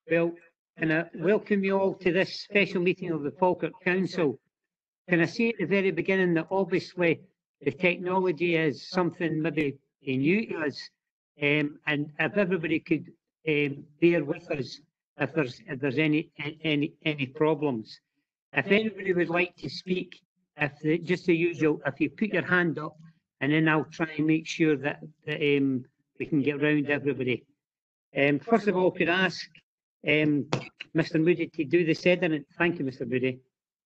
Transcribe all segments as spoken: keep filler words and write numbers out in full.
Well, can I welcome you all to this special meeting of the Falkirk Council? Can I say at the very beginning that obviously the technology is something maybe new to us, um, and if everybody could um, bear with us if there's if there's any any any problems. If anybody would like to speak, if the, just the usual, if you put your hand up, and then I'll try and make sure that, that um, we can get round everybody. Um, first of all, could I ask um, Mister Moody to do the sentiment? Thank you, Mister Moody.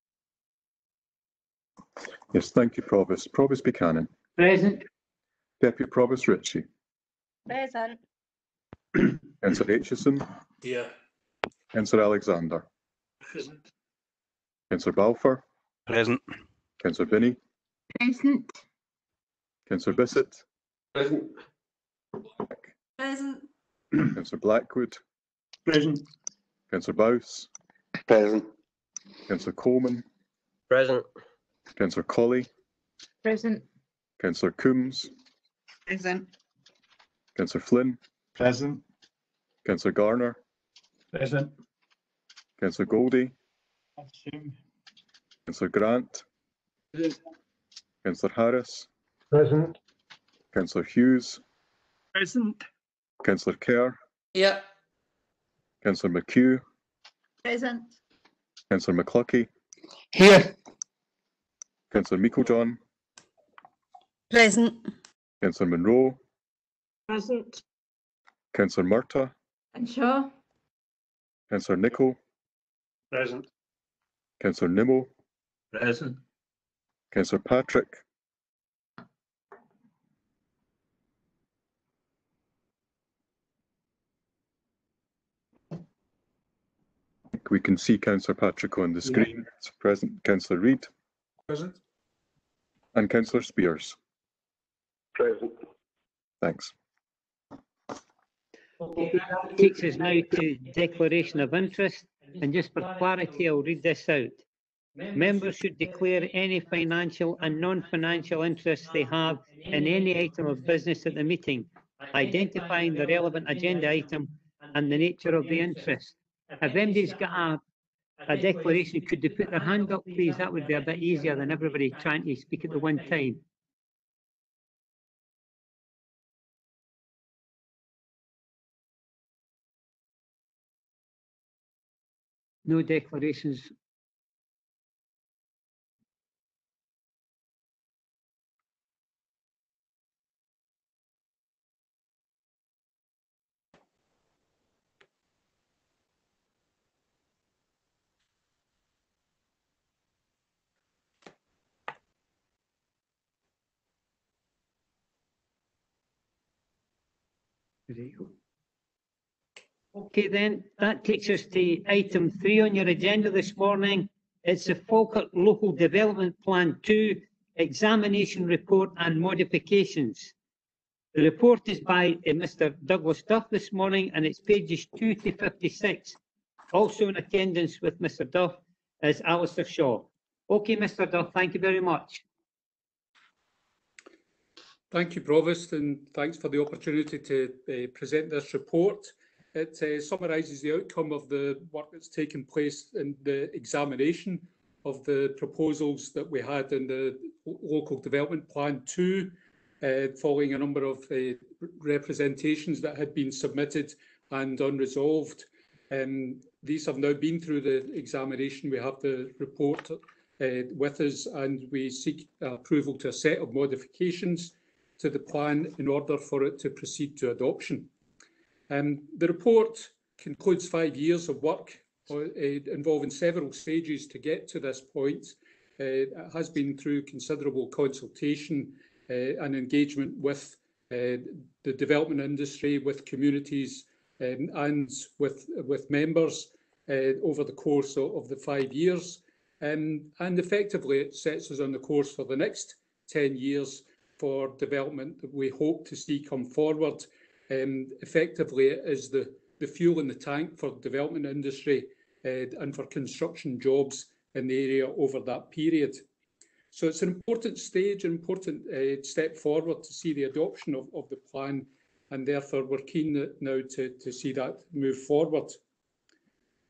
Yes, thank you, Provost. Provost Buchanan. Present. Deputy Provost Ritchie. Present. Councillor Aitchison. Here. Councillor Alexander. Present. Councillor Balfour. Present. Councillor Binney. Present. Councillor Bissett. Present. Present. Councillor Blackwood. Present. Councillor Bowes. Present. Councillor Coleman. Present. Councillor Colley. Present. Councillor Coombs. Present. Councillor Flynn. Present. Councillor Garner. Present. Councillor Goldie. Assumed. Councillor Grant. Present. Councillor Harris. Present. Councillor Hughes. Present. Councillor Kerr. Yeah. Councillor McHugh. Present. Councillor McCluckie. Here. Councillor Meiklejohn. Present. Councillor Monroe. Present. Councillor Murtagh. And Shaw. Councillor Nicholl. Present. Councillor Nimmo. Present. Councillor Patrick. We can see Councillor Patrick on the screen. It's present. Councillor Reid. Present. And Councillor Spears. Present. Thanks. Okay, that takes us now to declaration of interest, and just for clarity, I'll read this out. Members should declare any financial and non-financial interests they have in any item of business at the meeting, identifying the relevant agenda item and the nature of the interest. If anybody's got a, a declaration, could they put their hand up, please? That would be a bit easier than everybody trying to speak at the one time. No declarations. There you go. Okay, then that takes us to item three on your agenda this morning. It's the Falkirk Local Development Plan two examination report and modifications. The report is by uh, Mister Douglas Duff this morning, and it's pages two to fifty-six. Also in attendance with Mister Duff is Alistair Shaw. Okay, Mister Duff, thank you very much. Thank you, Provost, and thanks for the opportunity to uh, present this report. It uh, summarises the outcome of the work that's taken place in the examination of the proposals that we had in the Local Development Plan two, uh, following a number of uh, representations that had been submitted and unresolved. Um, these have now been through the examination. We have the report uh, with us, and we seek approval to a set of modifications to the plan in order for it to proceed to adoption. Um, the report concludes five years of work uh, involving several stages to get to this point. Uh, it has been through considerable consultation uh, and engagement with uh, the development industry, with communities um, and with, with members uh, over the course of, of the five years. Um, and effectively it sets us on the course for the next ten years for development that we hope to see come forward. Um, effectively, it is the, the fuel in the tank for the development industry uh, and for construction jobs in the area over that period. So it's an important stage, an important uh, step forward to see the adoption of, of the plan, and therefore we're keen now to, to see that move forward.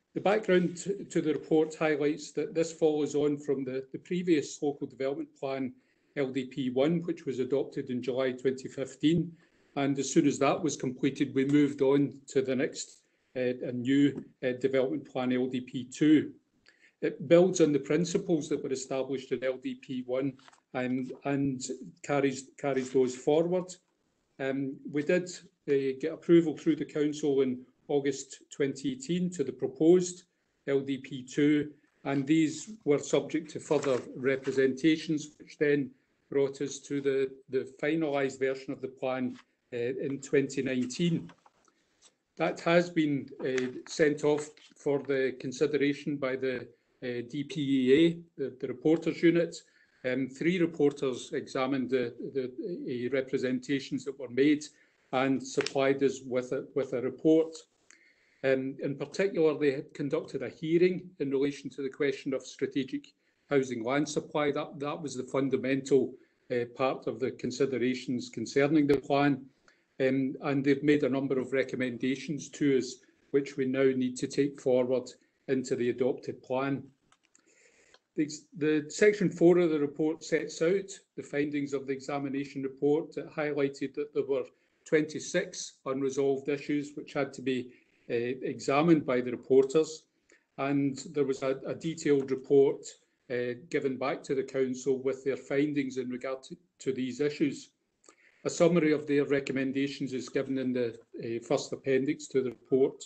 The background to, to the report highlights that this follows on from the, the previous Local Development Plan L D P one, which was adopted in July twenty fifteen. And as soon as that was completed, we moved on to the next uh, a new uh, Development Plan L D P two. It builds on the principles that were established in L D P one and, and carries, carries those forward. Um, we did uh, get approval through the Council in August twenty eighteen to the proposed L D P two, and these were subject to further representations, which then brought us to the, the finalised version of the plan uh, in twenty nineteen. That has been uh, sent off for the consideration by the uh, D P E A, the, the reporters unit. Um, three reporters examined the, the uh, representations that were made and supplied us with a, with a report. Um, in particular, they had conducted a hearing in relation to the question of strategic housing land supply. That, that was the fundamental uh, part of the considerations concerning the plan. Um, and they've made a number of recommendations to us, which we now need to take forward into the adopted plan. The, the section four of the report sets out the findings of the examination report. It highlighted that there were twenty-six unresolved issues which had to be uh, examined by the reporters, and there was a, a detailed report uh, given back to the Council with their findings in regard to, to these issues. A summary of their recommendations is given in the uh, first appendix to the report.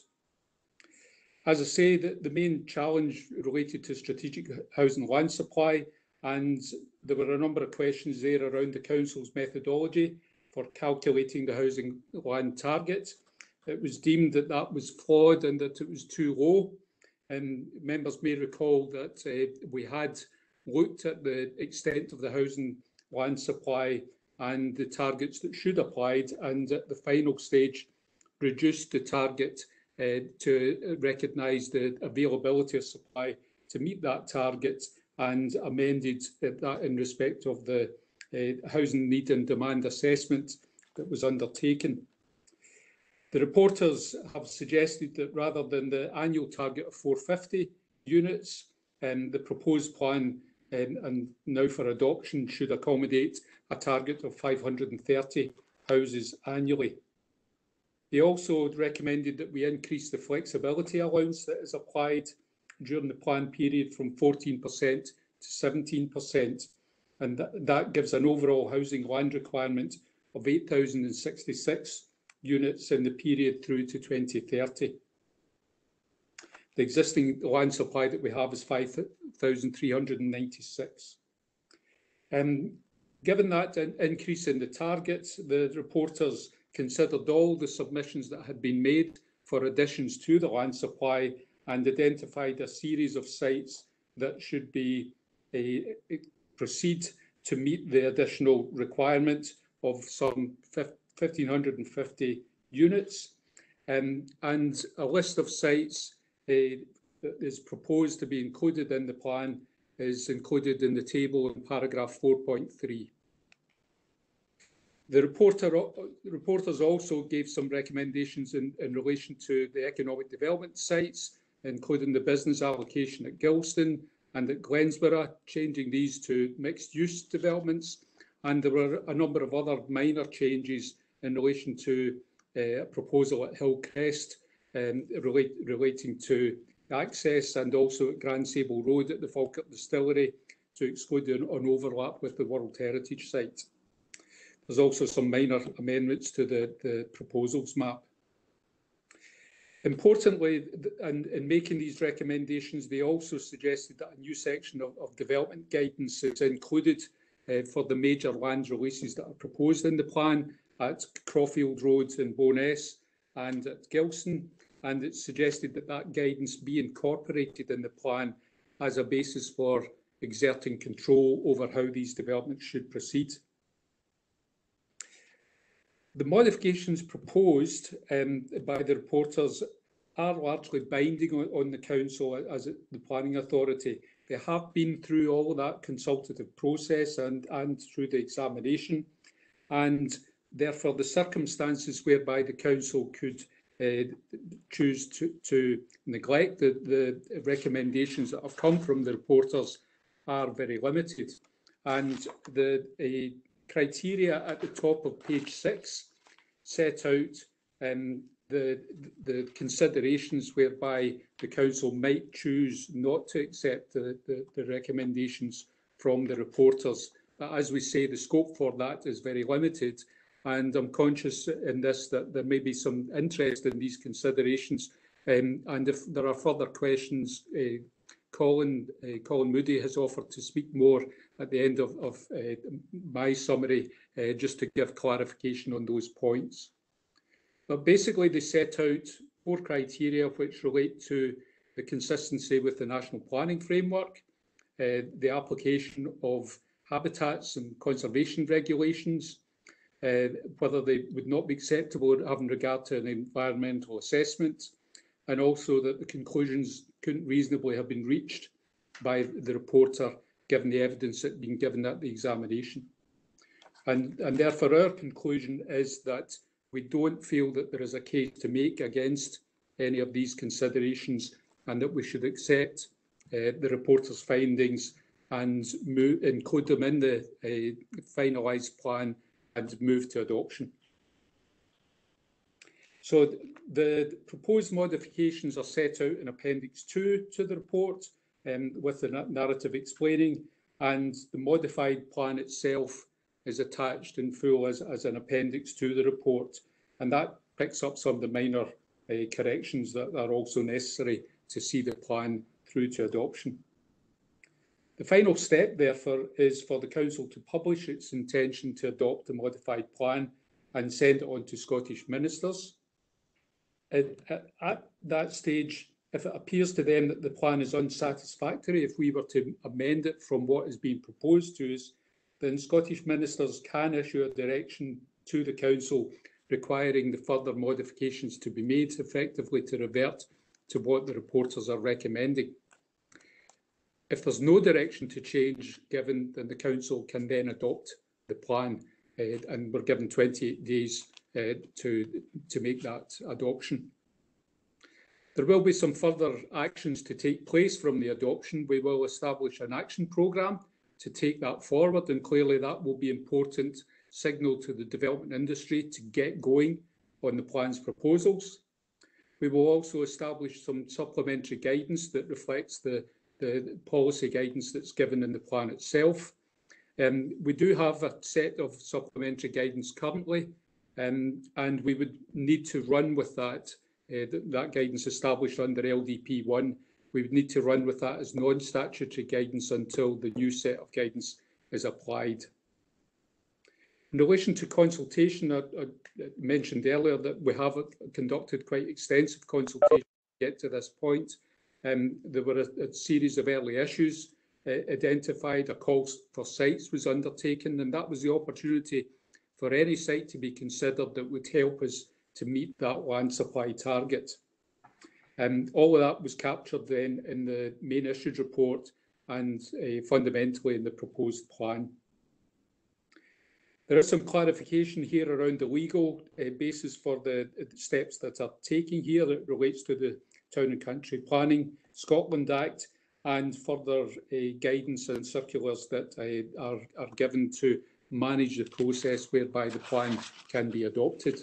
As I say, the, the main challenge related to strategic housing land supply, and there were a number of questions there around the Council's methodology for calculating the housing land target. It was deemed that that was flawed and that it was too low. And members may recall that uh, we had looked at the extent of the housing land supply and the targets that should applied, and at the final stage reduced the target uh, to recognise the availability of supply to meet that target, and amended that in respect of the uh, housing need and demand assessment that was undertaken. The reporters have suggested that rather than the annual target of four hundred fifty units, um, the proposed plan um, and now for adoption should accommodate a target of five hundred thirty houses annually. They also recommended that we increase the flexibility allowance that is applied during the plan period from fourteen percent to seventeen percent, and that, that gives an overall housing land requirement of eight thousand sixty-six units in the period through to twenty thirty. The existing land supply that we have is five thousand three hundred ninety-six. Um, given that an increase in the targets, the reporters considered all the submissions that had been made for additions to the land supply and identified a series of sites that should be a, a, proceed to meet the additional requirement of some one thousand five hundred fifty units, um, and a list of sites uh, that is proposed to be included in the plan is included in the table in paragraph four point three. The reporter, reporters also gave some recommendations in, in relation to the economic development sites, including the business allocation at Gilston and at Glensborough, changing these to mixed-use developments. And there were a number of other minor changes in relation to uh, a proposal at Hillcrest um, relate, relating to access, and also at Grand Sable Road at the Falkirk Distillery to exclude an, an overlap with the World Heritage Site. There's also some minor amendments to the, the proposals map. Importantly, in, in making these recommendations, they also suggested that a new section of, of development guidance is included uh, for the major land releases that are proposed in the plan at Crawfield Road in Bowness and at Gilston, and it suggested that that guidance be incorporated in the plan as a basis for exerting control over how these developments should proceed. The modifications proposed um, by the reporters are largely binding on, on the Council as it, the planning authority. They have been through all of that consultative process and, and through the examination, and therefore the circumstances whereby the Council could uh, choose to, to neglect the, the recommendations that have come from the reporters are very limited. And the uh, criteria at the top of page six set out um, the, the considerations whereby the Council might choose not to accept the, the, the recommendations from the reporters. But as we say, the scope for that is very limited. And I'm conscious in this that there may be some interest in these considerations. Um, and if there are further questions, uh, Colin, uh, Colin Moody has offered to speak more at the end of, of uh, my summary, uh, just to give clarification on those points. But basically, they set out four criteria which relate to the consistency with the National Planning Framework, uh, the application of habitats and conservation regulations, uh, whether they would not be acceptable having regard to an environmental assessment, and also that the conclusions couldn't reasonably have been reached by the reporter given the evidence that had been given at the examination. And, and therefore our conclusion is that we don't feel that there is a case to make against any of these considerations, and that we should accept uh, the reporter's findings and move, include them in the uh, finalised plan and move to adoption. So the proposed modifications are set out in Appendix two to the report, um, with the narrative explaining, and the modified plan itself is attached in full as, as an appendix to the report, and that picks up some of the minor uh, corrections that are also necessary to see the plan through to adoption. The final step, therefore, is for the Council to publish its intention to adopt the modified plan and send it on to Scottish ministers. At, at, at that stage, if it appears to them that the plan is unsatisfactory, if we were to amend it from what is being proposed to us, then Scottish ministers can issue a direction to the Council requiring the further modifications to be made, effectively to revert to what the reporters are recommending. If there's no direction to change given, then the Council can then adopt the plan, uh, and we're given twenty-eight days uh, to, to make that adoption. There will be some further actions to take place from the adoption. We will establish an action programme to take that forward, and clearly that will be important signal to the development industry to get going on the plan's proposals. We will also establish some supplementary guidance that reflects the, the policy guidance that's given in the plan itself. Um, we do have a set of supplementary guidance currently, um, and we would need to run with that, uh, th that guidance established under L D P one. We would need to run with that as non-statutory guidance until the new set of guidance is applied. In relation to consultation, I, I mentioned earlier that we have conducted quite extensive consultation to get to this point. Um, there were a, a series of early issues uh, identified, a call for sites was undertaken, and that was the opportunity for any site to be considered that would help us to meet that land supply target. Um, all of that was captured then in the main issues report and uh, fundamentally in the proposed plan. There is some clarification here around the legal uh, basis for the uh, steps that are taking here that relates to the Town and Country Planning Scotland Act and further uh, guidance and circulars that uh, are, are given to manage the process whereby the plan can be adopted.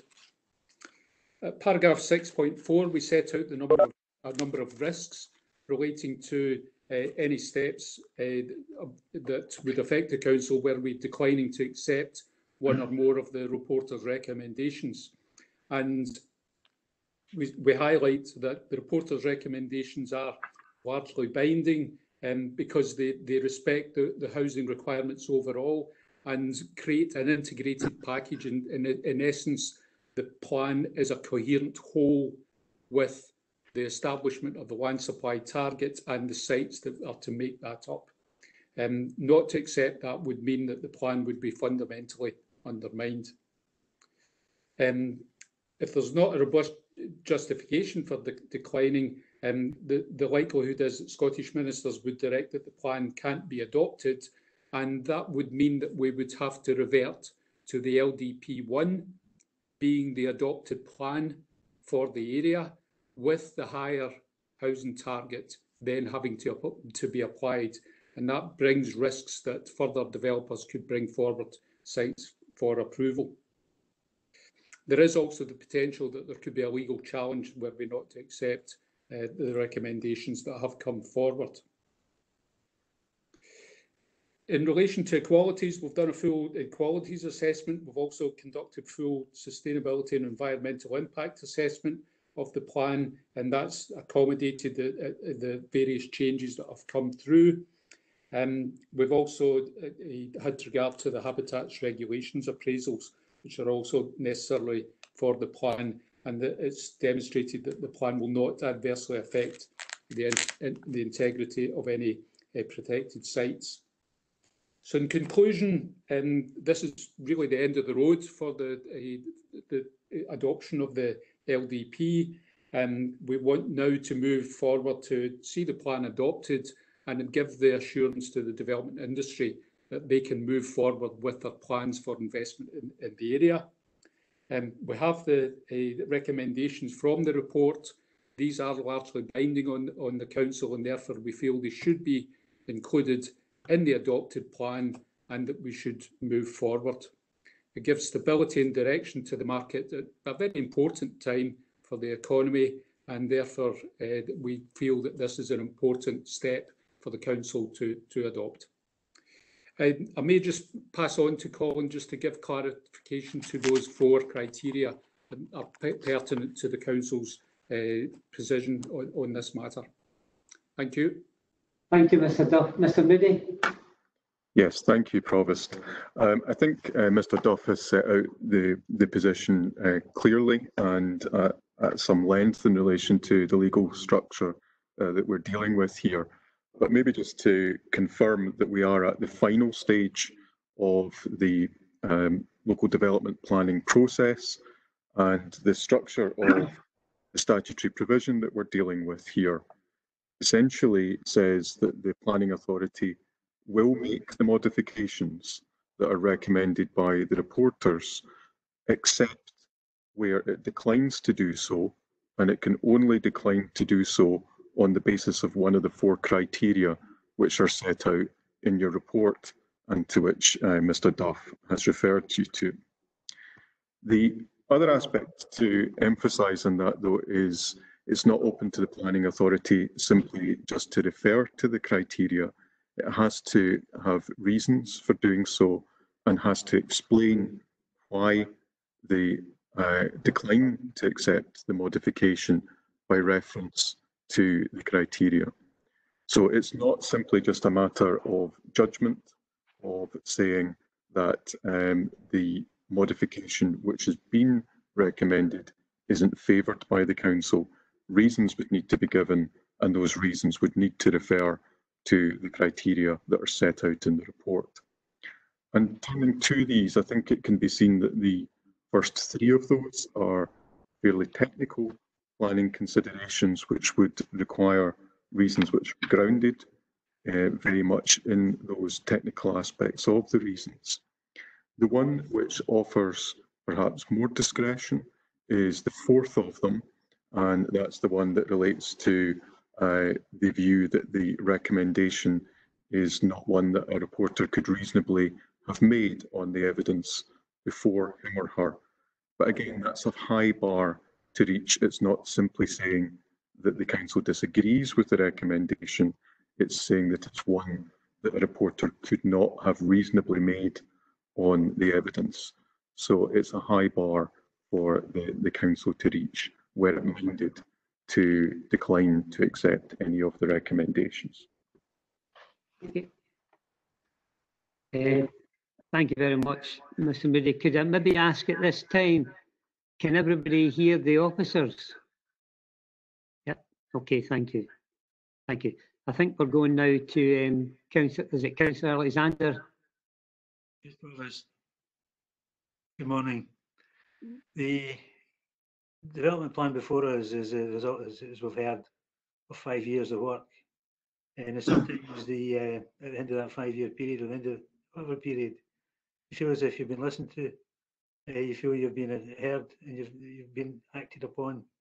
At paragraph six point four, we set out the number of, a number of risks relating to uh, any steps uh, that would affect the Council were we declining to accept one or more of the reporter's recommendations. And we, we highlight that the reporter's recommendations are largely binding um, because they, they respect the, the housing requirements overall and create an integrated package. In, in, in essence, the plan is a coherent whole with the establishment of the land supply targets and the sites that are to make that up. Um, not to accept that would mean that the plan would be fundamentally undermined. Um, if there's not a robust justification for the declining, um, the, the likelihood is that Scottish ministers would direct that the plan can't be adopted, and that would mean that we would have to revert to the L D P one being the adopted plan for the area, with the higher housing target then having to, to be applied. And that brings risks that further developers could bring forward sites for approval. There is also the potential that there could be a legal challenge were we not to accept uh, the recommendations that have come forward. In relation to equalities, we've done a full equalities assessment. We've also conducted full sustainability and environmental impact assessment of the plan, and that's accommodated the, the various changes that have come through. Um, we've also uh, had regard to the habitats regulations appraisals, which are also necessarily for the plan, and that it's demonstrated that the plan will not adversely affect the, in, the integrity of any uh, protected sites. So in conclusion, um, this is really the end of the road for the, uh, the adoption of the L D P. Um, we want now to move forward to see the plan adopted and give the assurance to the development industry that they can move forward with their plans for investment in, in the area. Um, we have the uh, recommendations from the report. These are largely binding on, on the Council, and therefore we feel they should be included in the adopted plan and that we should move forward. It gives stability and direction to the market at a very important time for the economy, and therefore uh, we feel that this is an important step for the Council to, to adopt. I, I may just pass on to Colin just to give clarification to those four criteria that are pertinent to the Council's uh, position on, on this matter. Thank you. Thank you, Mr Duff. Mr Moody. Yes, thank you, Provost. Um, I think uh, Mr Duff has set out the, the position uh, clearly and uh, at some length in relation to the legal structure uh, that we're dealing with here. But maybe just to confirm that we are at the final stage of the um, local development planning process, and the structure of the statutory provision that we're dealing with here essentially says that the planning authority will make the modifications that are recommended by the reporters, except where it declines to do so, and it can only decline to do so on the basis of one of the four criteria which are set out in your report and to which uh, Mr Duff has referred you to. The other aspect to emphasise on that, though, is it's not open to the planning authority simply just to refer to the criteria. It has to have reasons for doing so and has to explain why they uh, decline to accept the modification by reference to the criteria. So it's not simply just a matter of judgment, of saying that um, the modification which has been recommended isn't favoured by the Council. Reasons would need to be given, and those reasons would need to refer to the criteria that are set out in the report. And turning to these, I think it can be seen that the first three of those are fairly technical planning considerations, which would require reasons which are grounded uh, very much in those technical aspects of the reasons. The one which offers perhaps more discretion is the fourth of them, and that's the one that relates to uh, the view that the recommendation is not one that a reporter could reasonably have made on the evidence before him or her. But again, that's a high bar to reach. It's not simply saying that the Council disagrees with the recommendation, it's saying that it's one that a reporter could not have reasonably made on the evidence. So it's a high bar for the, the Council to reach where it minded to decline to accept any of the recommendations. Okay. Uh, thank you very much, Mr Moody. Could I maybe ask at this time, can everybody hear the officers? Yep. Okay, thank you. Thank you. I think we're going now to um, Councillor, is it Councillor Alexander? Yes, Provost. Good morning. The development plan before us is a result, as, as we've heard, of five years of work. And it's sometimes the uh, at the end of that five-year period, or the end of whatever period, you feel as if you've been listened to, uh, you feel you've been heard, and you've, you've been acted upon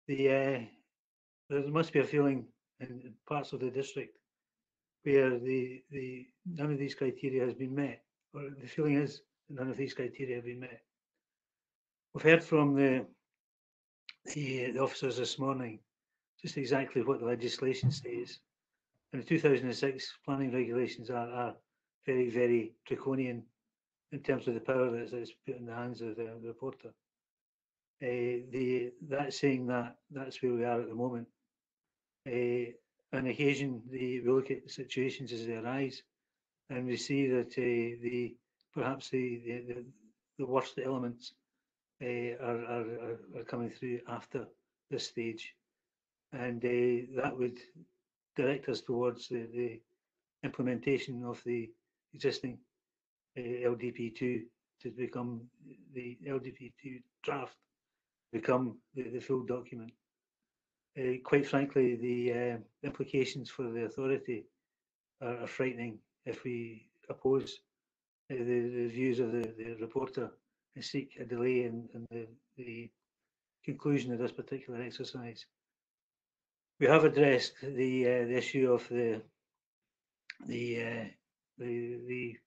the uh, there must be a feeling in parts of the district where the the none of these criteria has been met, or the feeling is none of these criteria have been met. We've heard from the the, the officers this morning just exactly what the legislation says. And the two thousand six planning regulations are, are very, very draconian in terms of the power that is put in the hands of the, the reporter. Uh, the that's saying that that's where we are at the moment. Uh, on occasion, the, we look at situations as they arise, and we see that uh, the perhaps the, the the worst elements uh, are, are are coming through after this stage, and uh, that would direct us towards the, the implementation of the existing uh, L D P two to become the L D P two draft, become the, the full document. Uh, quite frankly, the uh, implications for the authority are, are frightening if we oppose uh, the, the views of the, the reporter and seek a delay in, in the, the conclusion of this particular exercise. We have addressed the, uh, the issue of the the uh, the, the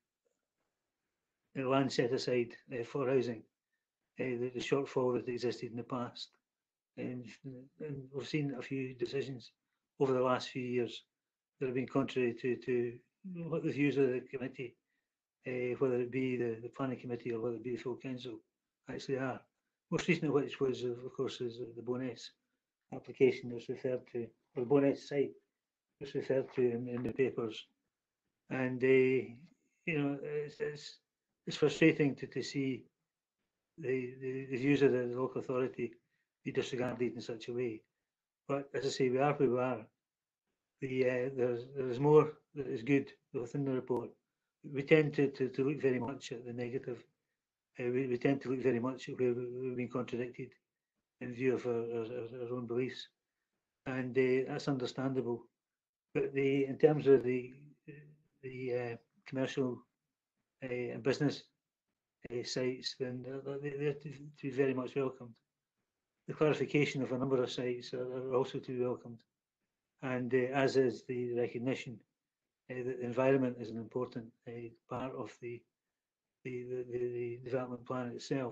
the land set aside uh, for housing, uh, the, the shortfall that existed in the past. And, and we've seen a few decisions over the last few years that have been contrary to, to what the views of the committee, uh, whether it be the, the planning committee or whether it be the full council, actually are. Most recent of which was, of course, is the Bowness application was referred to, or the Bowness site was referred to in, in the papers. And, uh, you know, it's, it's, it's frustrating to, to see the, the, the views of the local authority be disregarded in such a way. But as I say, we are where we are. The, uh, there's, there's more that is good within the report. We tend to, to, to look very much at the negative. Uh, we, we tend to look very much at where we've been contradicted in view of our, our, our own beliefs. And uh, that's understandable. But the, in terms of the, the uh, commercial uh, and business uh, sites, then they're, they're to, to be very much welcomed. The clarification of a number of sites are, are also to be welcomed, and uh, as is the recognition uh, that the environment is an important uh, part of the the, the the development plan itself.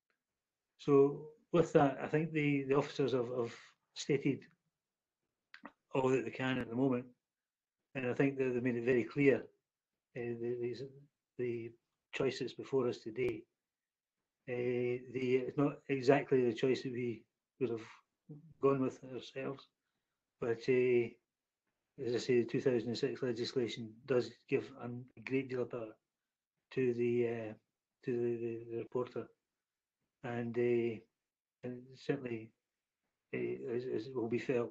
So with that, I think the the officers have, have stated all that they can at the moment, and I think that they made it very clear uh, the, the the choices before us today. Uh, the it's not exactly the choice that we would have gone with ourselves, but uh, as I say, the two thousand six legislation does give a great deal of power to the uh, to the, the, the reporter, and, uh, and certainly uh, as, as will be felt.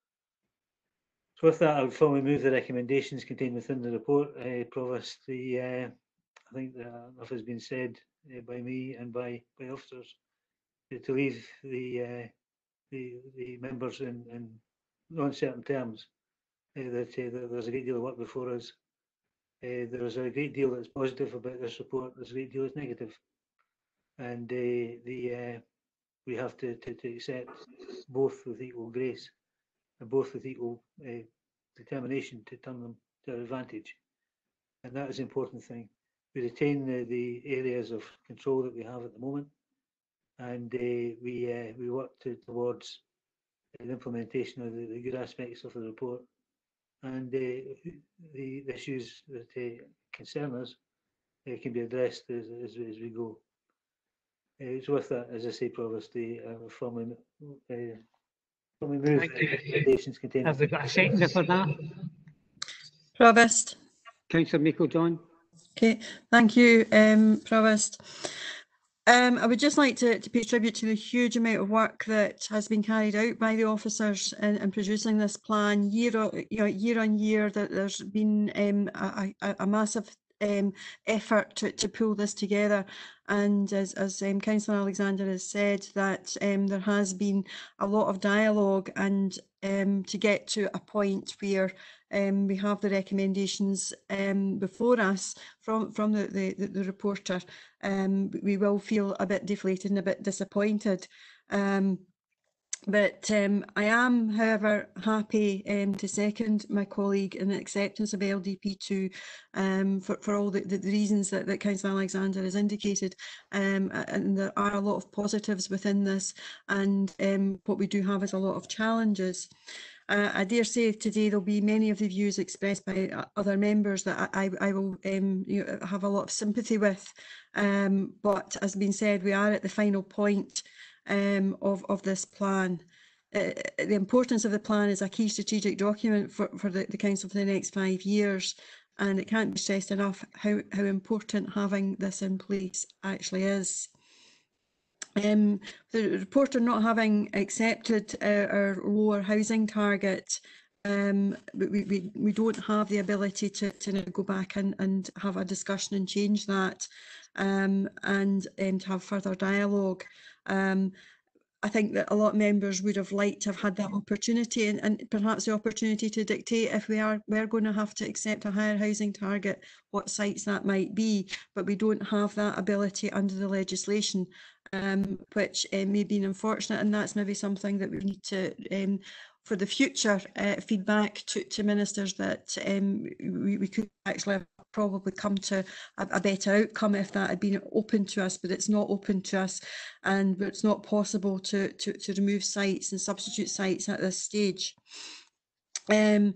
So with that, I would formally move the recommendations contained within the report. Uh, Provost, the uh, I think that enough has been said uh, by me and by by officers uh, to leave the uh, the the members in, in non-certain terms. Uh, that, uh, that there's a great deal of work before us. Uh, there's a great deal that's positive about this report. There's a great deal that's negative, and uh, the uh, we have to, to to accept both with equal grace and both with equal uh, determination to turn them to our advantage. And that is the important thing. We retain the, the areas of control that we have at the moment, and uh, we uh, we work to, towards the implementation of the, the good aspects of the report, and uh, the issues that uh, concern us uh, can be addressed as, as, as we go. Uh, so with that, as I say, Provost, the uh, formally, uh, formally move Thank the you. recommendations contained. Have we got a seconder for that? Provost. Councillor Meikle-John. Okay, thank you, um, Provost. Um, I would just like to, to pay tribute to the huge amount of work that has been carried out by the officers in, in producing this plan year on, you know, year on year. That there's been um, a, a, a massive um, effort to, to pull this together, and as, as um, Councillor Alexander has said, that um, there has been a lot of dialogue, and um, to get to a point where um, we have the recommendations um, before us from from the the, the, the reporter. Um, we will feel a bit deflated and a bit disappointed. Um, But um, I am, however, happy um, to second my colleague in the acceptance of L D P two um, for, for all the, the reasons that, that Councillor Alexander has indicated. Um, and there are a lot of positives within this, and um, what we do have is a lot of challenges. Uh, I dare say today there'll be many of the views expressed by other members that I, I, I will um, you know, have a lot of sympathy with. Um, but as been said, we are at the final point Um, of, of this plan. Uh, the importance of the plan is a key strategic document for, for the, the Council for the next five years, and it can't be stressed enough how, how important having this in place actually is. Um, the reporter not having accepted our, our lower housing target, um, we, we, we don't have the ability to, to now go back and, and have a discussion and change that, um, and um, to have further dialogue. Um, I think that a lot of members would have liked to have had that opportunity, and, and perhaps the opportunity to dictate if we are we're going to have to accept a higher housing target, what sites that might be. But we don't have that ability under the legislation, um, which uh, may be unfortunate, and that's maybe something that we need to, um, for the future, uh, feedback to, to ministers that um, we, we could actually have probably come to a, a better outcome if that had been open to us, but it's not open to us, and it's not possible to, to, to remove sites and substitute sites at this stage. Um,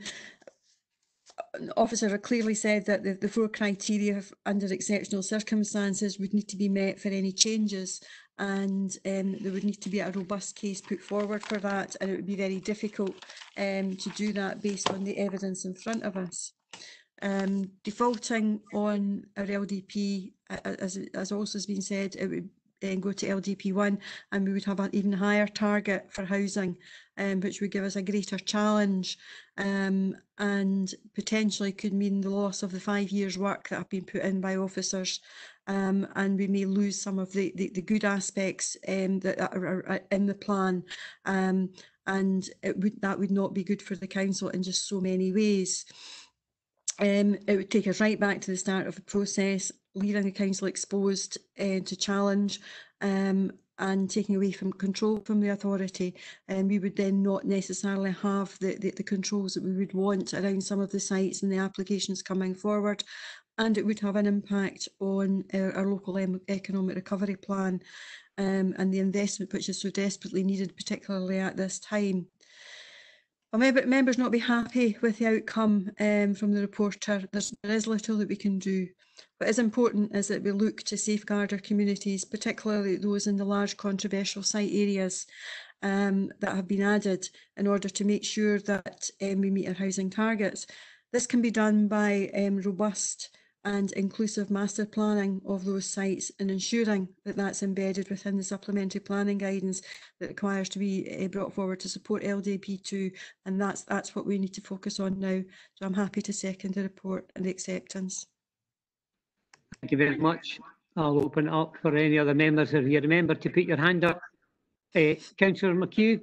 Officer clearly said that the, the four criteria of, under exceptional circumstances would need to be met for any changes, and um, there would need to be a robust case put forward for that, and it would be very difficult um, to do that based on the evidence in front of us. Um, defaulting on our L D P, as, as also has been said, it would uh, go to L D P one, and we would have an even higher target for housing, um, which would give us a greater challenge, um, and potentially could mean the loss of the five years' work that have been put in by officers, um, and we may lose some of the, the, the good aspects um, that are, are in the plan, um, and it would, that would not be good for the council in just so many ways. Um, it would take us right back to the start of the process, leaving the council exposed uh, to challenge, um, and taking away from control from the authority. And we would then not necessarily have the, the, the controls that we would want around some of the sites and the applications coming forward. And it would have an impact on our, our local economic recovery plan, um, and the investment which is so desperately needed, particularly at this time. Well, maybe members not be happy with the outcome um, from the reporter. There's, there is little that we can do. What is important is that we look to safeguard our communities, particularly those in the large controversial site areas um, that have been added, in order to make sure that um, we meet our housing targets. This can be done by um, robust and inclusive master planning of those sites, and ensuring that that's embedded within the supplementary planning guidance that requires to be uh, brought forward to support L D P two, and that's that's what we need to focus on now. So I'm happy to second the report and the acceptance. Thank you very much. I'll open it up for any other members. If you remember to put your hand up. Uh, Councillor McHugh.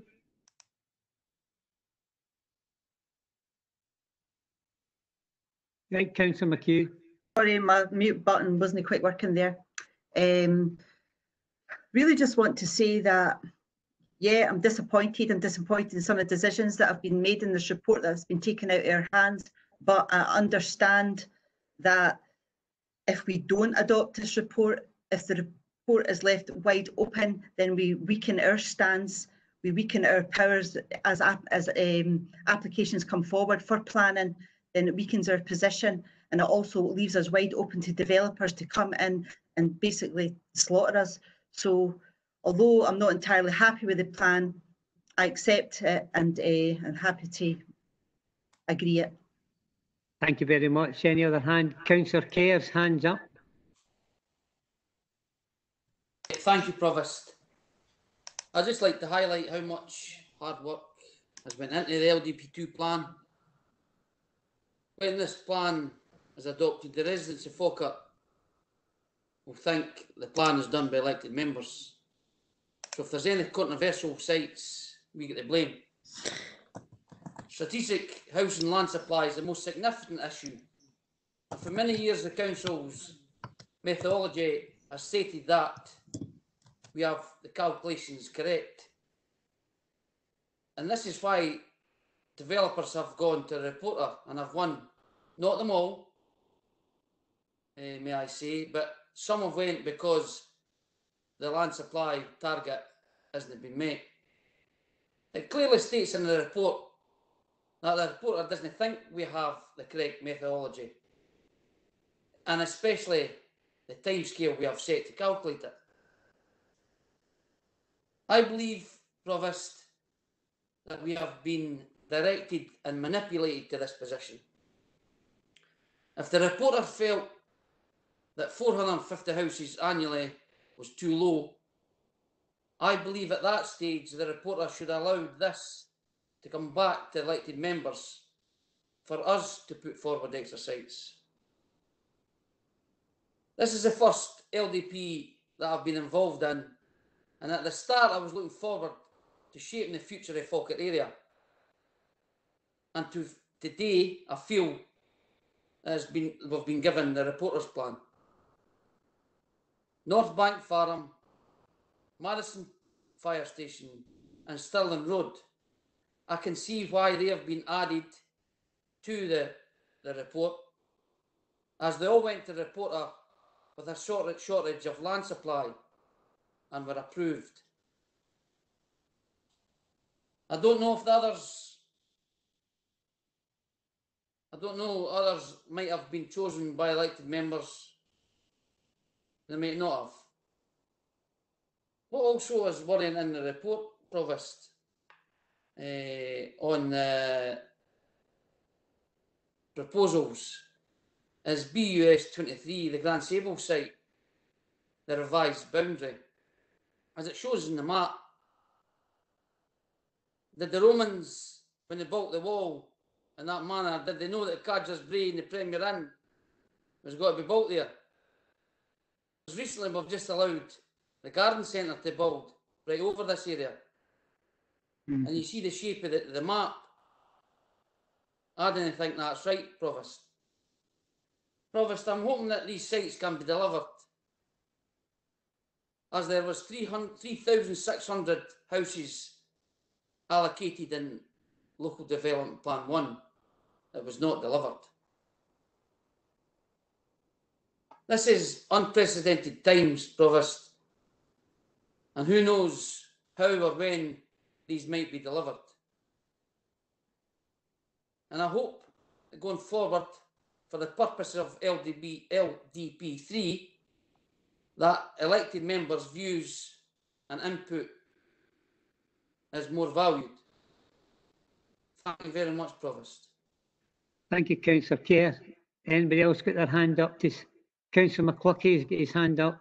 Right, Councillor McHugh. Sorry, my mute button wasn't quite working there. Um, really just want to say that, yeah, I'm disappointed. I'm disappointed in some of the decisions that have been made in this report that has been taken out of our hands. But I understand that if we don't adopt this report, if the report is left wide open, then we weaken our stance, we weaken our powers as, as um, applications come forward for planning, then it weakens our position. And it also leaves us wide open to developers to come in and basically slaughter us. So although I'm not entirely happy with the plan, I accept it, and uh, I'm happy to agree it. Thank you very much. Any other hand? Councillor Kerr's hands up. Thank you, Provost. I'd just like to highlight how much hard work has been into the L D P two plan. When this plan is adopted, the residents of Falkirk will think the plan is done by elected members. So if there's any controversial sites, we get the blame. Strategic housing land supply is the most significant issue. For many years, the Council's methodology has stated that we have the calculations correct. And this is why developers have gone to the reporter and have won. Not them all, uh, may I say, but some have went because the land supply target hasn't been met. It clearly states in the report that the reporter doesn't think we have the correct methodology, and especially the timescale we have set to calculate it. I believe, Provost, that we have been directed and manipulated to this position. If the reporter felt that four hundred and fifty houses annually was too low, I believe at that stage the reporter should have allowed this to come back to elected members for us to put forward extra sites. This is the first L D P that I've been involved in, and at the start I was looking forward to shaping the future of Falkirk area. And to today I feel has been, we've been given the reporter's plan. North Bank Farm, Madison Fire Station and Stirling Road, I can see why they have been added to the, the report, as they all went to the reporter with a shortage, shortage of land supply and were approved. I don't know if the others, I don't know, others might have been chosen by elected members, they might not have. What also is worrying in the report, Provost, uh, on the proposals is B U S twenty-three, the Grand Sable site, the revised boundary. As it shows in the map, did the Romans, when they built the wall in that manner, did they know that Cadger's Bray and the Premier Inn was got to be built there? Because recently we've just allowed the garden centre to build right over this area. Mm. And you see the shape of the, the map. I don't think that's right, Provost. Provost, I'm hoping that these sites can be delivered, as there was three thousand six hundred houses allocated in Local Development Plan one that was not delivered. This is unprecedented times, Provost, and who knows how or when these might be delivered. And I hope that going forward, for the purpose of L D P three, that elected members' views and input is more valued. Thank you very much, Provost. Thank you, Councillor Kerr. Anybody else got their hand up? To Councillor McClucky's got his hand up.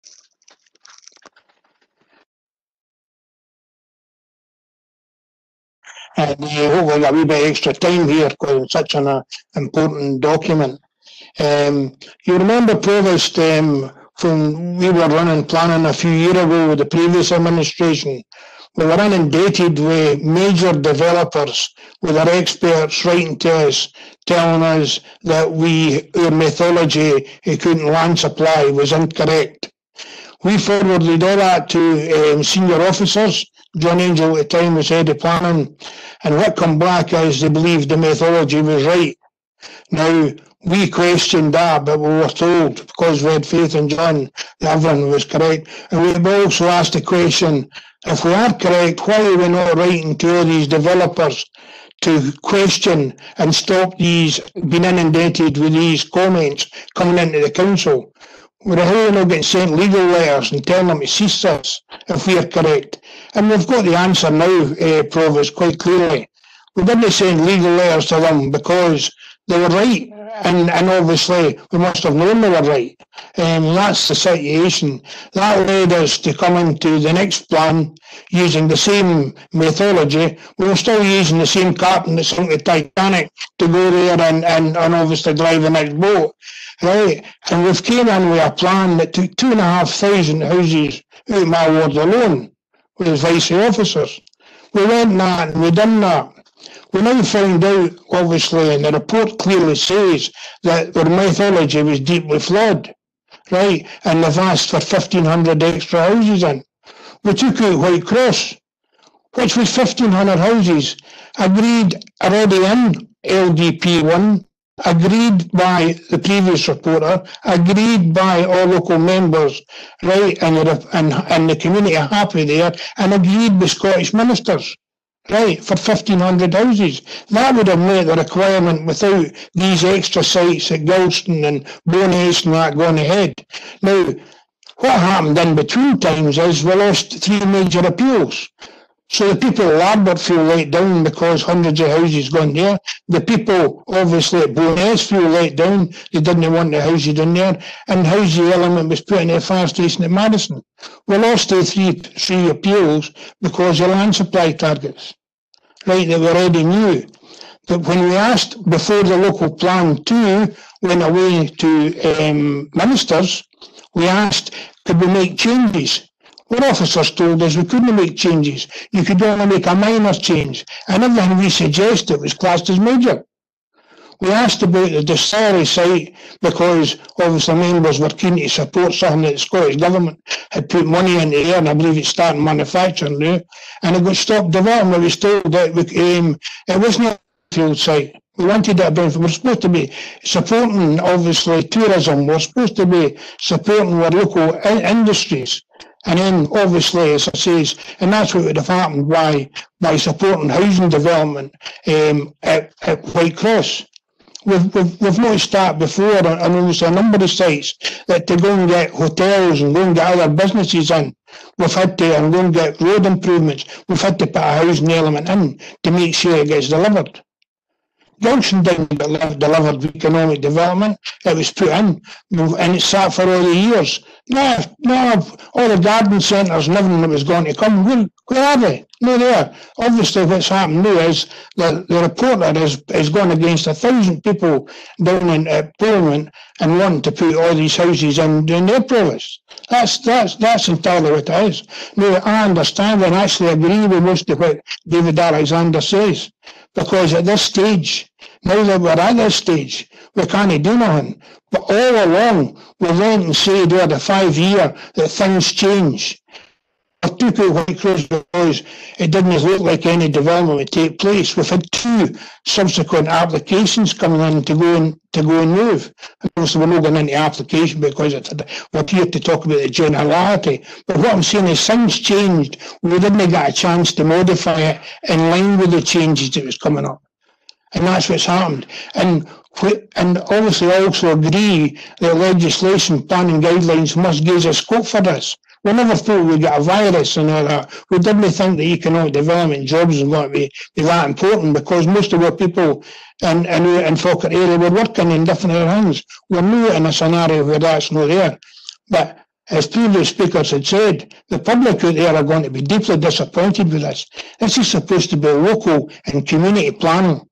And uh, hopefully a wee bit extra time here because it's such an uh, important document. Um, you remember, Provost, um, when we were running planning a few years ago with the previous administration, we were inundated with major developers, with our experts writing to us, telling us that we, our methodology, couldn't land supply was incorrect. We forwarded all that to um, senior officers. John Angel at the time was head of planning, and what come back is they believed the methodology was right. Now, we questioned that, but we were told, because we had faith in John, that everything was correct. And we also asked the question, if we are correct, why are we not writing to all these developers to question and stop these being inundated with these comments coming into the council? We're really not getting sent legal letters and telling them to cease this if we are correct. And we've got the answer now, uh, Provost, quite clearly. We didn't send legal letters to them because they were right. And, and obviously, we must have known they were right. Um, that's the situation. That led us to come into the next plan using the same methodology. We were still using the same captain that sunk the Titanic to go there and, and, and obviously drive the next boat. Right, and we've came in with a plan that took two and a half thousand houses out of my ward alone with the vice officers. We went that and we done that. We now found out, obviously, and the report clearly says that our methodology was deeply flawed, right, and they've asked for fifteen hundred extra houses in. We took out White Cross. which was fifteen hundred houses, agreed already in L D P one, agreed by the previous reporter, agreed by all local members, right, and the, and, and the community are happy there, and agreed with Scottish ministers, right, for fifteen hundred houses. That would have made the requirement without these extra sites at Gilston and Bowness and that going ahead. Now, what happened in between times is we lost three major appeals. So the people of Larbert feel let down because hundreds of houses gone there. The people, obviously, at Bowness feel let down. They didn't want the houses in there. And Housing Element was put in the fire station at Madison. We lost the three, three appeals because of land supply targets, right, that we already knew. But when we asked before the local plan two went away to um, ministers, we asked, could we make changes? Our officers told us we couldn't make changes. You could only make a minor change. And everything we suggested was classed as major. We asked about the distillery site because obviously members were keen to support something that the Scottish Government had put money in the air, and I believe it's starting manufacturing now. And it got stopped development. We was told that we, um, it wasn't a field site. We wanted it about, we're supposed to be supporting, obviously, tourism. We're supposed to be supporting our local in industries. And then, obviously, as I say, and that's what would have happened by, by supporting housing development um, at, at Whitecross. We've, we've, we've noticed that before on, on almost a number of sites, that to go and get hotels and go and get other businesses in, we've had to, and go and get road improvements, we've had to put a housing element in to make sure it gets delivered. Gilston didn't get delivered economic development. It was put in, and it sat for all the years. No, no, all the garden centres and everything that was going to come, where, where are they? No, there. Obviously, what's happened now is the, the reporter has, has gone against a thousand people down in uh, Parliament and wanting to put all these houses in, in their province. That's, that's, that's entirely what it is. Now, I understand and actually agree with most of what David Alexander says, because at this stage, now that we're at this stage, we can't do nothing. But all along, we went and said over the five year that things change. I took out Whitecross because it didn't look like any development would take place. We've had two subsequent applications coming in to go and to go and move. And obviously, we're not going into application because it's, we're here to talk about the generality. But what I'm saying is things changed. We didn't get a chance to modify it in line with the changes that was coming up. And that's what's happened. And and obviously I also agree that legislation, planning guidelines must give us a scope for this. We never thought we'd get a virus and all that. We didn't think that economic development jobs were going to be, be that important because most of our people in, in, in Falkirk area were working in different things. We're not in a scenario where that's not there. But as previous speakers had said, the public out there are going to be deeply disappointed with this. This is supposed to be local and community planning.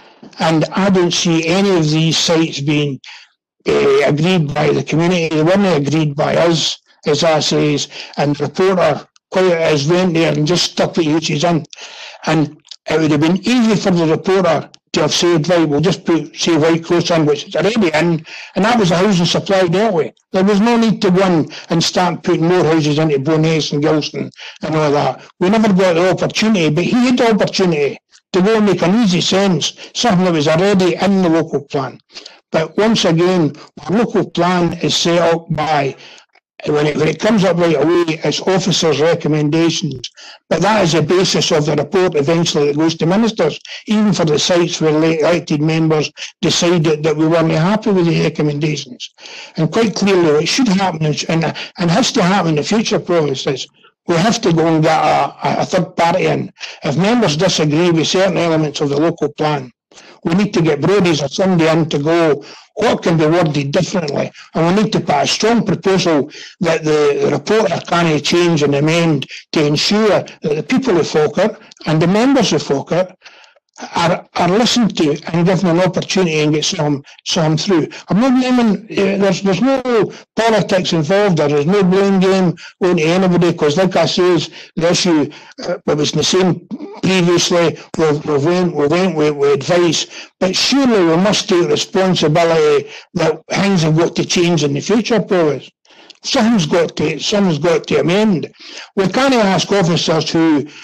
And I don't see any of these sites being uh, agreed by the community. They weren't agreed by us, as I say, and the reporter quite as went there and just stuck the H's in. And it would have been easy for the reporter to have said, right, we'll just put, say, Whitecross in, which is already in, and that was a housing supply dealt with. There was no need to go in and start putting more houses into Bowness and Gilston and all that. We never got the opportunity, but he had the opportunity to go and make an easy sense, something that was already in the local plan. But once again, the local plan is set up by, when it, when it comes up right away, it's officers' recommendations. But that is the basis of the report eventually that goes to ministers, even for the sites where elected members decided that we weren't happy with the recommendations. And quite clearly, what should happen, and, and has to happen in the future provinces, we have to go and get a, a third party in. If members disagree with certain elements of the local plan, we need to get Brodies or somebody in to go, what can be worded differently? And we need to put a strong proposal that the, the reporter can change and amend to ensure that the people of Falkirk and the members of Falkirk are, are listened to and given an opportunity and get some, some through. I'm not blaming, uh, there's, there's no politics involved, there's no blame game on to anybody, because like I say, the issue, uh, it was the same previously, we we went, we went with, with advice, but surely we must take responsibility that things have got to change in the future, Provost. Something's got to, something's got to amend. We can't ask officers who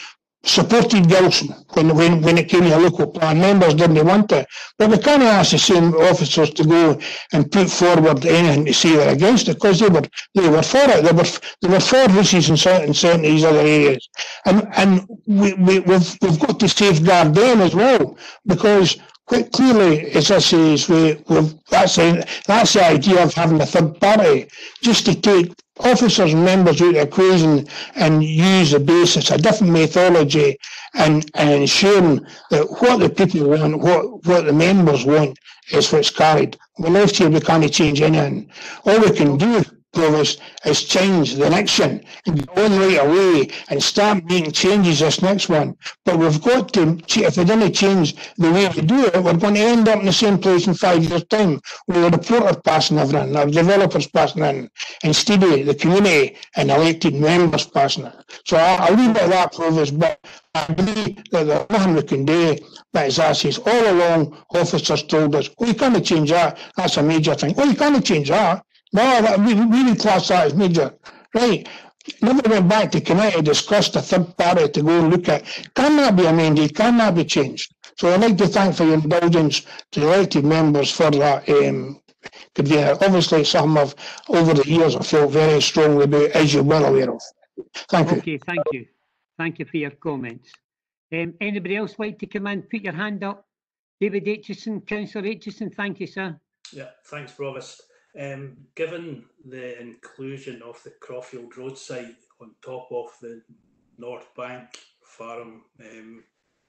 supported Gilson when, when, when it came to local plan. Members didn't want it. But we can't ask the same officers to go and put forward anything to say they're against it, because they were they were for it. They were they were for Lucy's in certain, certain these other areas. And and we, we we've we've got to safeguard them as well, because quite clearly, as I say, is we we've that's a, that's the idea of having a third party, just to take officers and members out of the equation and use the basis, a different methodology, and, and ensuring that what the people want, what, what the members want, is what's carried. We're left here, we can't change anything. All we can do, Provost, is change the next one and go on right away and start making changes this next one. But we've got to, if we don't change the way we do it, we're going to end up in the same place in five years' time, with the reporters passing everything, our developers passing in, instead of the community and elected members passing it. So I'll, I'll leave it at that, Provost, but I believe that there's nothing we can do. But as I say, all along, officers told us, well, you can't change that, that's a major thing. Well, you can't change that. No, that, we really class that as major. Right. Never went back to committee, discussed a third party to go and look at. Can that be amended? Can that be changed? So I'd like to thank for your indulgence to the elected members for that. Um, obviously, some of over the years I felt very strongly about, as you're well aware of. Thank you. Okay, thank you. Thank you for your comments. Um, anybody else like to come in? Put your hand up. David Aitchison, Councillor Aitchison, thank you, sir. Yeah, thanks, Provost. Um, given the inclusion of the Crawfield Road site on top of the North Bank Farm um,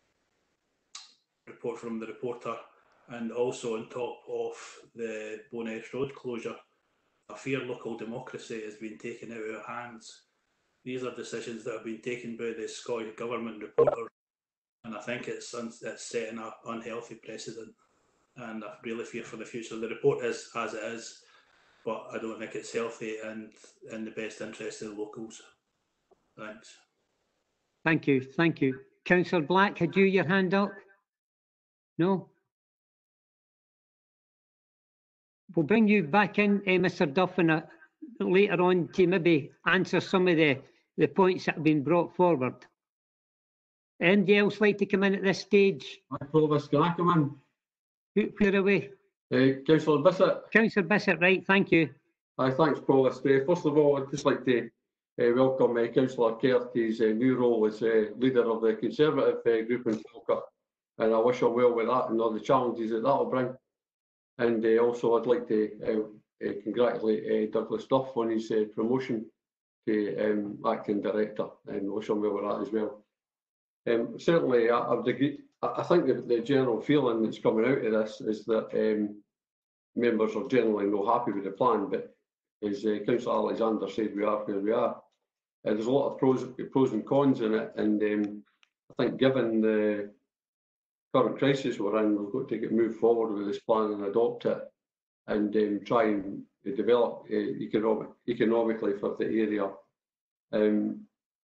report from the reporter, and also on top of the Bowness Road closure, I fear local democracy has been taken out of our hands. These are decisions that have been taken by the Scottish Government reporter, and I think it's, it's setting an unhealthy precedent, and I really fear for the future. The report is as it is, but I don't think it's healthy and in the best interest of the locals. Thanks. Thank you, thank you. Councillor Black, had you your hand up? No? We'll bring you back in, uh, Mister Duffin, uh, later on to maybe answer some of the, the points that have been brought forward. Anybody else like to come in at this stage? Hi, Provost, can I come in? Where are we? Uh, Councillor Bissett. Councillor Bissett, right, thank you. Hi, thanks, Provost. Uh, first of all, I'd just like to uh, welcome uh, Councillor Kerr to his uh, new role as uh, leader of the Conservative uh, group in Falkirk, and I wish him well with that and all the challenges that that will bring. And uh, also, I'd like to uh, uh, congratulate uh, Douglas Duff on his uh, promotion to um, acting director, and wish him well with that as well. Um, certainly, I, I would agree. I think the, the general feeling that's coming out of this is that um, members are generally not happy with the plan, but as uh, Councillor Alexander said, we are where we are. Uh, there's a lot of pros, pros and cons in it, and um, I think given the current crisis we're in, we've got to get move forward with this plan and adopt it, and um, try and uh, develop uh, economic, economically for the area. Um,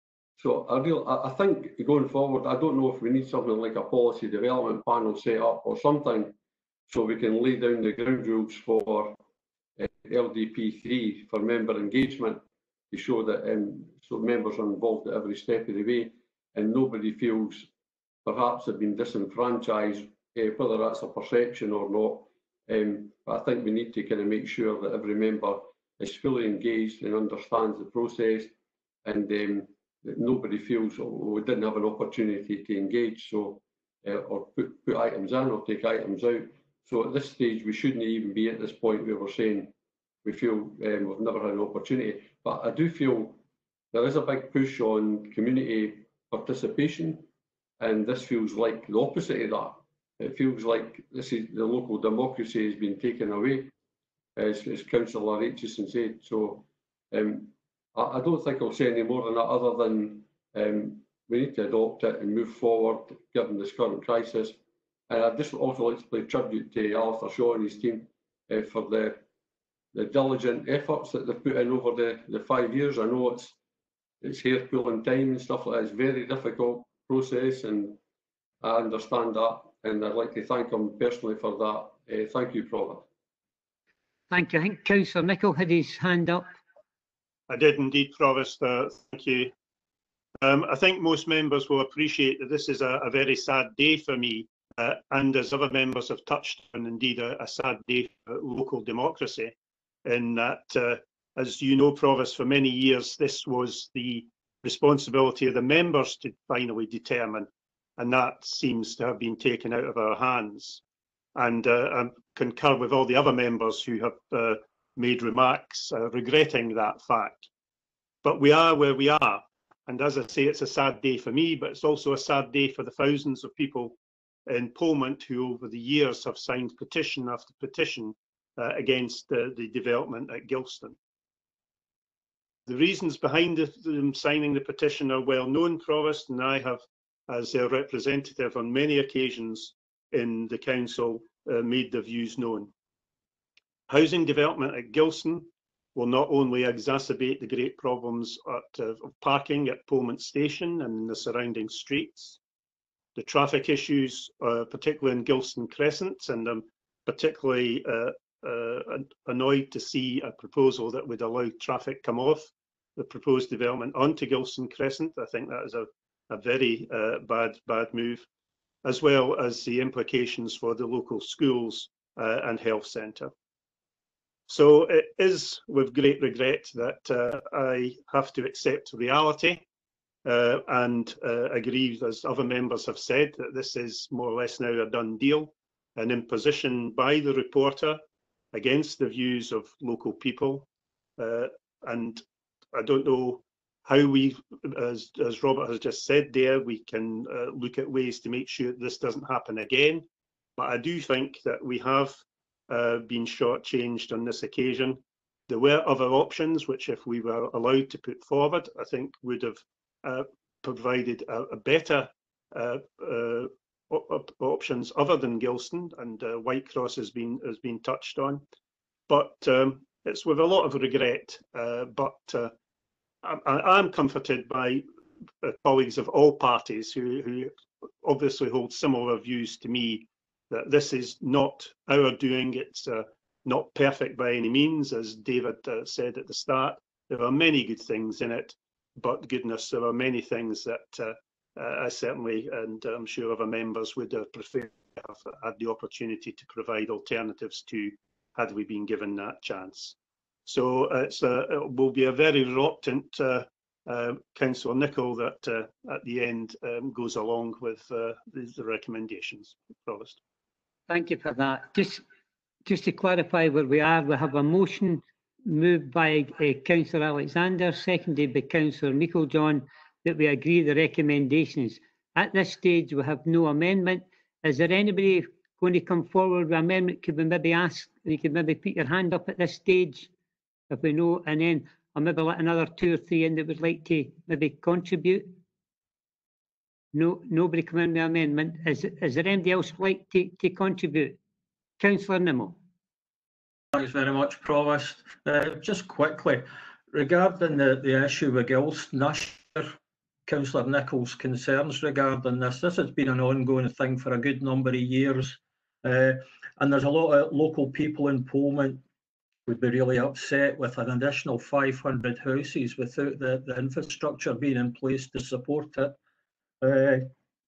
So I, real, I think going forward, I don't know if we need something like a policy development panel set up or something, so we can lay down the ground rules for uh, L D P three for member engagement, to show that um, so members are involved at every step of the way, and nobody feels perhaps they've been disenfranchised, uh, whether that's a perception or not. Um, but I think we need to kind of make sure that every member is fully engaged and understands the process, and um, that nobody feels, oh, we didn't have an opportunity to engage, so uh, or put, put items in or take items out. So at this stage, we shouldn't even be at this point where we're saying we feel um, we've never had an opportunity. But I do feel there is a big push on community participation, and this feels like the opposite of that. It feels like this is the local democracy has been taken away, as, as Councillor Aitchison said. So um, I don't think I'll say any more than that, other than um, we need to adopt it and move forward given this current crisis. And I'd just also like to pay tribute to Alistair Shaw and his team uh, for the, the diligent efforts that they've put in over the, the five years. I know it's it's hair pulling time and stuff like that. It's a very difficult process, and I understand that. And I'd like to thank him personally for that. Uh, thank you, Provost. Thank you. I think Councillor Nicholl had his hand up. I did indeed, Provost. Uh, thank you. Um, I think most members will appreciate that this is a, a very sad day for me, uh, and as other members have touched on, indeed a, a sad day for local democracy, in that, uh, as you know, Provost, for many years this was the responsibility of the members to finally determine, and that seems to have been taken out of our hands. And uh, I concur with all the other members who have uh, made remarks uh, regretting that fact. But we are where we are. And as I say, it's a sad day for me, but it's also a sad day for the thousands of people in Polmont who over the years have signed petition after petition uh, against uh, the development at Gilston. The reasons behind the, them signing the petition are well known, Provost, and I have, as a representative on many occasions in the council, uh, made the views known. Housing development at Gilston will not only exacerbate the great problems at, uh, of parking at Polmont Station and the surrounding streets, the traffic issues, uh, particularly in Gilston Crescent, and I'm particularly uh, uh, annoyed to see a proposal that would allow traffic come off the proposed development onto Gilston Crescent. I think that is a, a very uh, bad, bad move, as well as the implications for the local schools uh, and health centre. So it is with great regret that uh, I have to accept reality uh, and uh, agree, as other members have said, that this is more or less now a done deal, an imposition by the reporter against the views of local people. Uh, and I don't know how we, as, as Robert has just said there, we can uh, look at ways to make sure that this doesn't happen again. But I do think that we have Uh, been shortchanged on this occasion. There were other options which, if we were allowed to put forward, I think would have uh, provided a, a better uh, uh, op options other than Gilston, and uh, Whitecross has been has been touched on. But um, it's with a lot of regret. Uh, but uh, I am comforted by uh, colleagues of all parties who, who obviously hold similar views to me, that this is not our doing. It's uh, not perfect by any means, as David uh, said at the start. There are many good things in it, but goodness, there are many things that uh, uh, I certainly, and I'm sure other members would have preferred to have had the opportunity to provide alternatives to, had we been given that chance. So it's uh, it will be a very reluctant uh, uh, Councillor Nicholl that uh, at the end um, goes along with uh, the, the recommendations. Provost. Thank you for that. Just, just to clarify where we are, we have a motion moved by uh, Councillor Alexander, seconded by Councillor Meiklejohn, that we agree the recommendations. At this stage, we have no amendment. Is there anybody going to come forward with amendment? Could we maybe ask, you could maybe put your hand up at this stage, if we know, and then I'll maybe let another two or three in that would like to maybe contribute. No, nobody come in with amendment. Is, is there anybody else like to, to contribute? Councillor Nimmo. Thanks very much, Provost. Uh, just quickly, regarding the, the issue with Gilston, I share Councillor Nicholl's concerns regarding this. This has been an ongoing thing for a good number of years, uh, and there's a lot of local people in Polmont would be really upset with an additional five hundred houses without the, the infrastructure being in place to support it. Uh,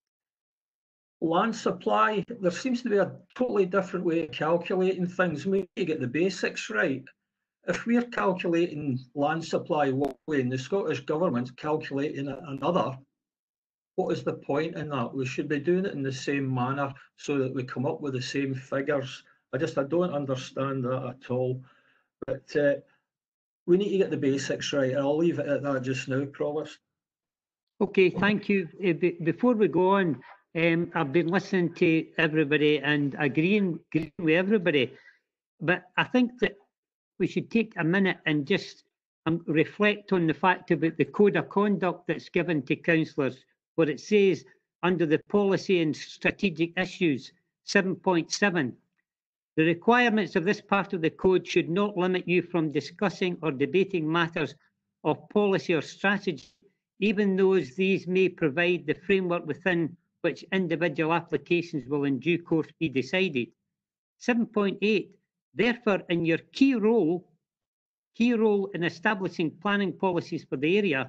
land supply, there seems to be a totally different way of calculating things. We need to get the basics right. If we're calculating land supply one way and the Scottish Government's calculating it another, what is the point in that? We should be doing it in the same manner so that we come up with the same figures. I just, I don't understand that at all. But uh, we need to get the basics right. I'll leave it at that just now, Provost. Okay, thank you. Uh, be, before we go on, um, I've been listening to everybody and agreeing, agreeing with everybody, but I think that we should take a minute and just um, reflect on the fact about the code of conduct that's given to councillors, where it says under the policy and strategic issues, seven point seven, the requirements of this part of the code should not limit you from discussing or debating matters of policy or strategy, even though these may provide the framework within which individual applications will in due course be decided. seven point eight, therefore, in your key role, key role in establishing planning policies for the area,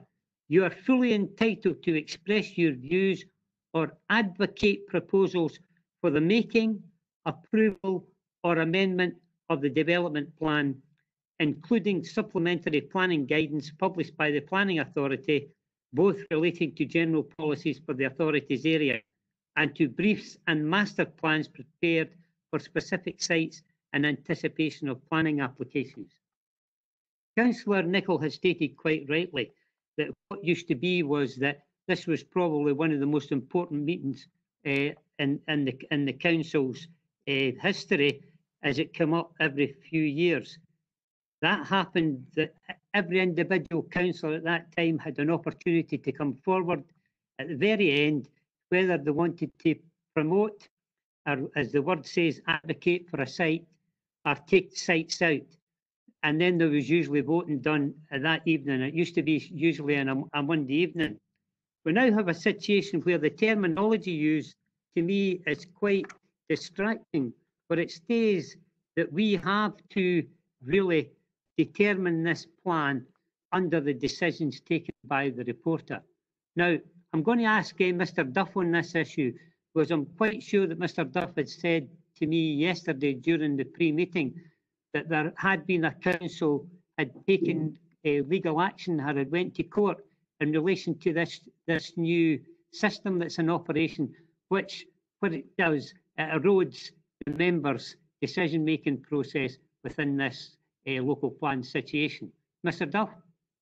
You are fully entitled to express your views or advocate proposals for the making, approval, or amendment of the development plan, including supplementary planning guidance published by the Planning Authority, both relating to general policies for the authority's area, and to briefs and master plans prepared for specific sites in anticipation of planning applications. Councillor Nicholl has stated quite rightly that what used to be was that this was probably one of the most important meetings uh, in, in, the, in the council's uh, history, as it came up every few years. That happened that every individual councillor at that time had an opportunity to come forward at the very end, whether they wanted to promote, or as the word says, advocate for a site, or take sites out. And then there was usually voting done that evening. It used to be usually on a, a Monday evening. We now have a situation where the terminology used, to me, is quite distracting, but it states that we have to really determine this plan under the decisions taken by the reporter. Now, I'm going to ask uh, Mister Duff on this issue, because I'm quite sure that Mister Duff had said to me yesterday during the pre-meeting that there had been a council had taken uh, legal action, or had went to court in relation to this, this new system that's in operation, which, what it does, it erodes the members' decision-making process within this uh, local plan situation. Mister Duff?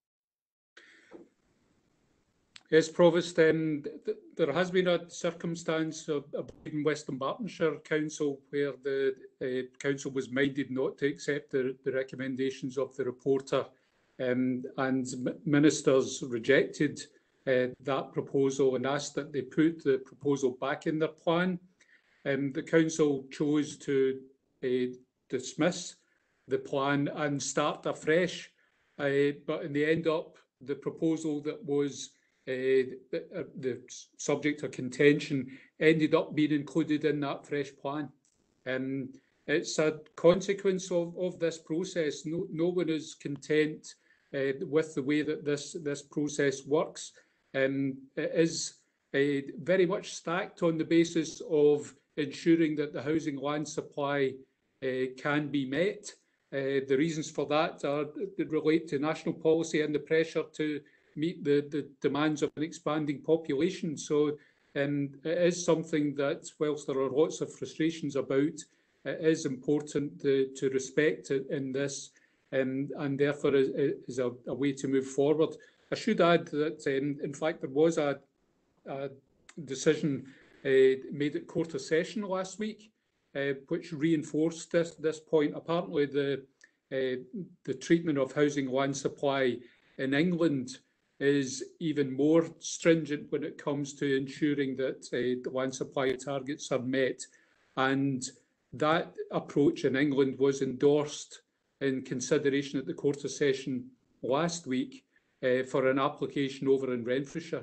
Yes, Provost, um, th there has been a circumstance of, of in Western Bartonshire Council where the uh, council was minded not to accept the, the recommendations of the reporter, um, and ministers rejected uh, that proposal and asked that they put the proposal back in their plan. Um, the council chose to uh, dismiss the plan and start afresh, uh, but in the end up, the proposal that was Uh, the, uh, the subject of contention ended up being included in that fresh plan. Um, it's a consequence of, of this process. No, no one is content uh, with the way that this, this process works. Um, it is uh, very much stacked on the basis of ensuring that the housing land supply uh, can be met. Uh, the reasons for that are that relate to national policy and the pressure to meet the, the demands of an expanding population. So um, it is something that, whilst there are lots of frustrations about, it is important to, to respect it in this, um, and therefore is, is a, a way to move forward. I should add that, um, in fact, there was a, a decision uh, made at Quarter Session last week, uh, which reinforced this, this point. Apparently, the, uh, the treatment of housing land supply in England is even more stringent when it comes to ensuring that uh, the land supply targets are met. And that approach in England was endorsed in consideration at the Quarter Session last week uh, for an application over in Renfrewshire.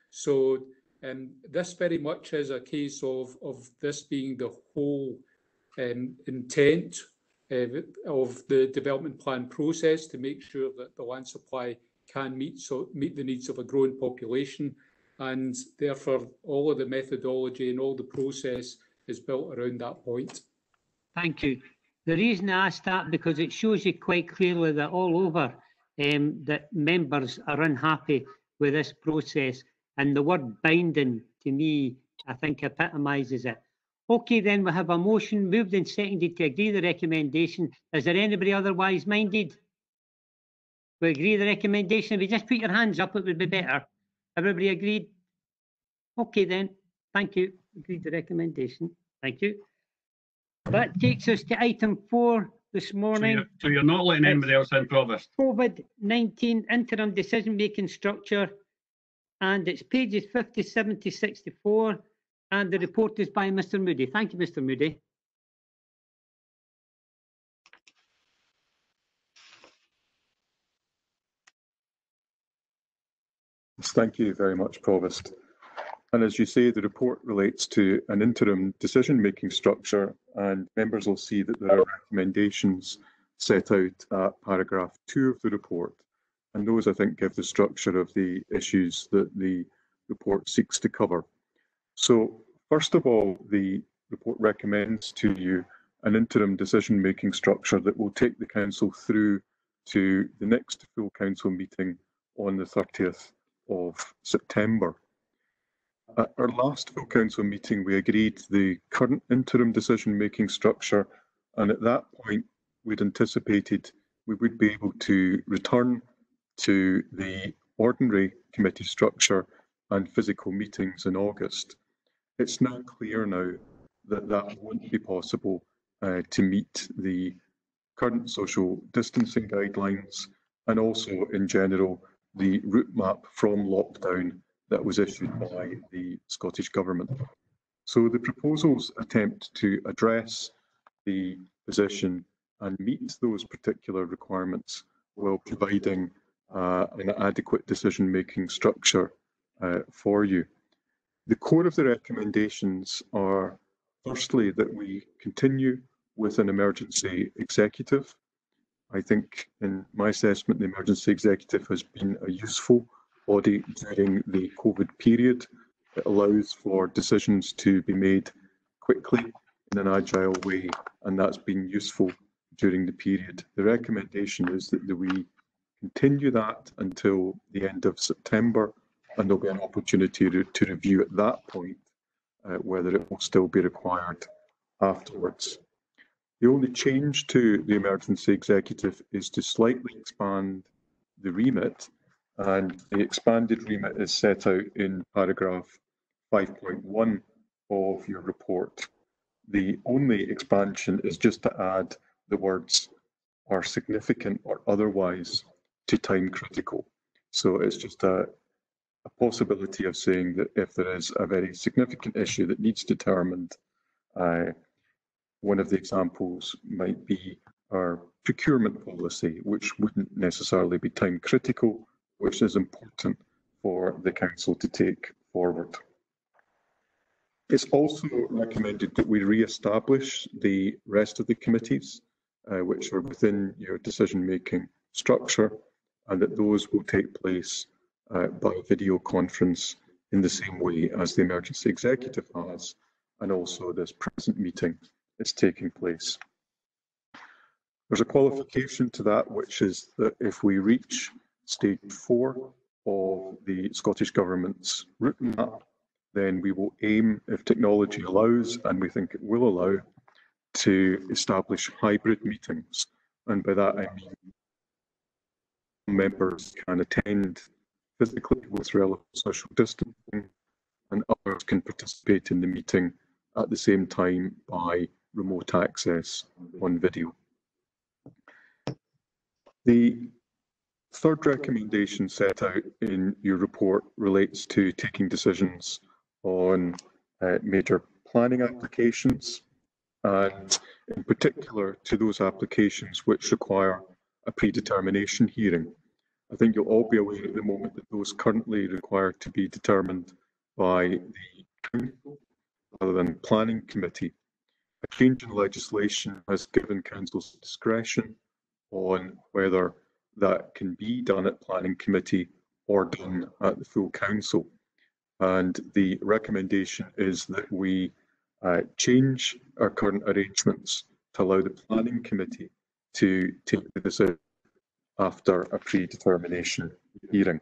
So um, this very much is a case of, of this being the whole um, intent uh, of the development plan process, to make sure that the land supply can meet so meet the needs of a growing population, and therefore all of the methodology and all the process is built around that point. Thank you. The reason I asked that, because it shows you quite clearly that all over um, that members are unhappy with this process, and the word binding to me, I think, epitomises it. Okay, then we have a motion moved and seconded to agree the recommendation. Is there anybody otherwise minded? We agree the recommendation. If you just put your hands up, it would be better. Everybody agreed? Okay then, thank you. Agreed the recommendation. Thank you. That takes us to item four this morning. So you're, so you're not letting anybody else in, Provost? COVID nineteen interim decision-making structure, and it's pages fifty-seven to sixty-four, and the report is by Mister Moody. Thank you, Mister Moody. Thank you very much, Provost. And as you say, the report relates to an interim decision-making structure, and members will see that there are recommendations set out at paragraph two of the report. and those, I think, give the structure of the issues that the report seeks to cover. So, first of all, the report recommends to you an interim decision-making structure that will take the Council through to the next full Council meeting on the thirtieth of September. At our last full Council meeting, we agreed the current interim decision-making structure, and at that point, we'd anticipated we would be able to return to the ordinary committee structure and physical meetings in August. It's now clear now that that won't be possible uh, to meet the current social distancing guidelines and also, in general, the route map from lockdown that was issued by the Scottish Government. So the proposals attempt to address the position and meet those particular requirements while providing uh, an adequate decision-making structure uh, for you. The core of the recommendations are, firstly, that we continue with an emergency executive. I think, in my assessment, the emergency executive has been a useful body during the COVID period. It allows for decisions to be made quickly in an agile way, and that's been useful during the period. The recommendation is that we continue that until the end of September, and there'll be an opportunity to, to review at that point uh, whether it will still be required afterwards. The only change to the emergency executive is to slightly expand the remit, and the expanded remit is set out in paragraph five point one of your report. The only expansion is just to add the words "are significant or otherwise" to time critical. So it's just a, a possibility of saying that if there is a very significant issue that needs determined, uh, one of the examples might be our procurement policy, which wouldn't necessarily be time critical, which is important for the Council to take forward. It's also recommended that we re-establish the rest of the committees, uh, which are within your decision-making structure, and that those will take place uh, by video conference in the same way as the emergency executive has, and also this present meeting is taking place. There's a qualification to that, which is that if we reach stage four of the Scottish Government's route map, then we will aim, if technology allows, and we think it will allow, to establish hybrid meetings. And by that I mean members can attend physically with relative social distancing, and others can participate in the meeting at the same time by remote access on video. The third recommendation set out in your report relates to taking decisions on uh, major planning applications, and in particular to those applications which require a predetermination hearing. I think you'll all be aware at the moment that those currently require to be determined by the Council rather than Planning Committee. A change in legislation has given Council's discretion on whether that can be done at Planning Committee or done at the full Council. And the recommendation is that we uh, change our current arrangements to allow the Planning Committee to take the decision after a predetermination hearing.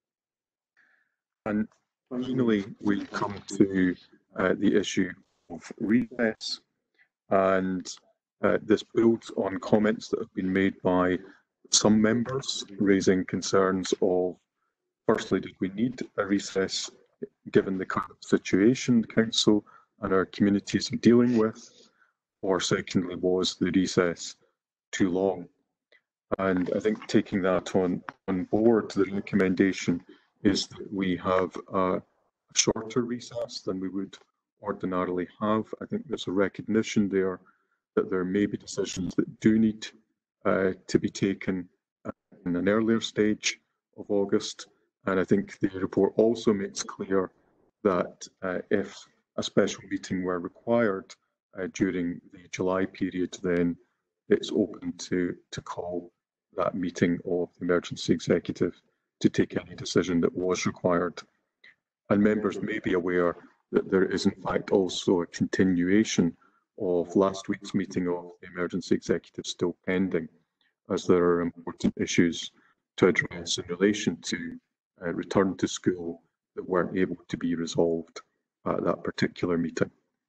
And finally, we come to uh, the issue of recess, and uh, this builds on comments that have been made by some members raising concerns of, firstly, did we need a recess given the current situation the Council and our communities are dealing with, or secondly, was the recess too long? And I think taking that on, on board, the recommendation is that we have a shorter recess than we would ordinarily have. I think there's a recognition there that there may be decisions that do need uh, to be taken in an earlier stage of August. And I think the report also makes clear that uh, if a special meeting were required uh, during the July period, then it's open to, to call that meeting of the emergency executive to take any decision that was required. And members may be aware that there is in fact also a continuation of last week's meeting of the emergency executive still pending, as there are important issues to address in relation to uh, return to school that weren't able to be resolved at that particular meeting.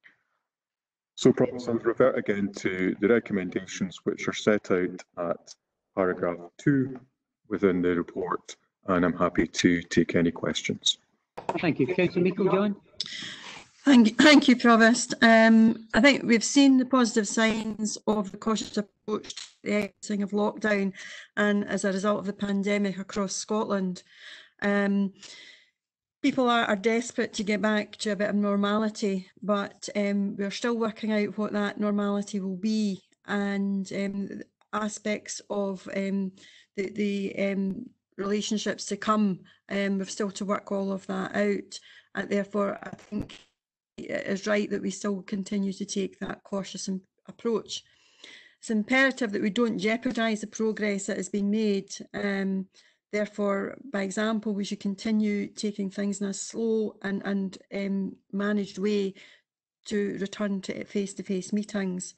So, Provost, I'll revert again to the recommendations which are set out at paragraph two within the report, and I'm happy to take any questions. Thank you. Councillor Meikle-John. Thank you, thank you, Provost. Um, I think we've seen the positive signs of the cautious approach to the exiting of lockdown and as a result of the pandemic across Scotland. Um, people are, are desperate to get back to a bit of normality, but um, we're still working out what that normality will be, and um, aspects of um, the, the um, relationships to come. Um, we've still to work all of that out, and therefore I think it is right that we still continue to take that cautious approach. It's imperative that we don't jeopardise the progress that is being made. Um, therefore, by example, we should continue taking things in a slow and, and um, managed way to return to face-to-face meetings.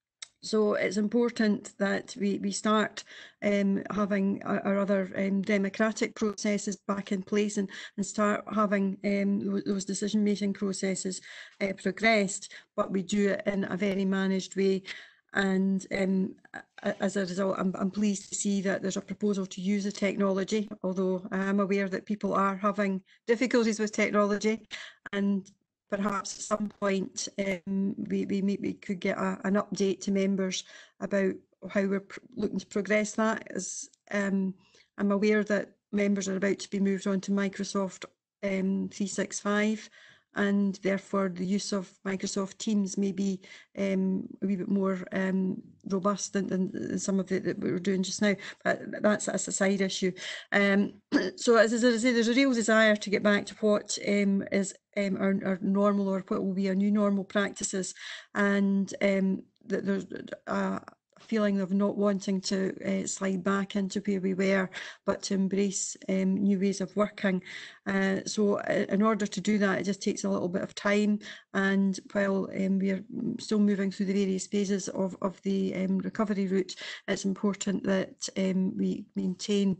So it's important that we, we start um, having our, our other um, democratic processes back in place, and, and start having um, those decision-making processes uh, progressed, but we do it in a very managed way. And um, as a result, I'm, I'm pleased to see that there's a proposal to use the technology, although I am aware that people are having difficulties with technology, and perhaps at some point um, we, we, we could get a, an update to members about how we're looking to progress that. As um, I'm aware that members are about to be moved on to Microsoft um, three sixty-five, and therefore the use of Microsoft Teams may be um, a wee bit more um, robust than, than some of it that we're doing just now, but that's, that's a side issue. Um, so as, as I say, there's a real desire to get back to what um, is um, our, our normal, or what will be our new normal practices, and um, that there's a feeling of not wanting to uh, slide back into where we were, but to embrace um, new ways of working. Uh, so uh, in order to do that, it just takes a little bit of time, and while um, we are still moving through the various phases of, of the um, recovery route, it's important that um, we maintain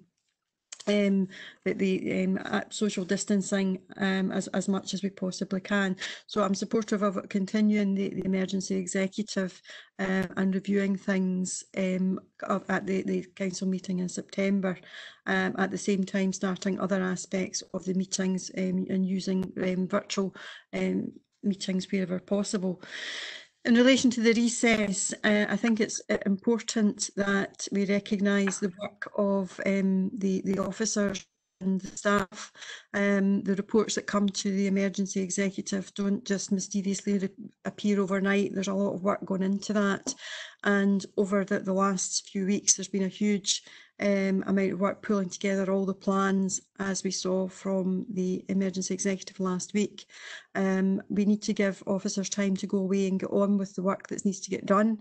Um, the, the um, social distancing um, as, as much as we possibly can. So I'm supportive of continuing the, the emergency executive uh, and reviewing things um, at the, the council meeting in September, um, at the same time starting other aspects of the meetings um, and using um, virtual um, meetings wherever possible. In relation to the recess, uh, I think it's important that we recognise the work of um, the, the officers and the staff. Um, the reports that come to the emergency executive don't just mysteriously appear overnight. There's a lot of work going into that. And over the, the last few weeks, there's been a huge um, amount of work pulling together all the plans, as we saw from the emergency executive last week. Um, we need to give officers time to go away and get on with the work that needs to get done,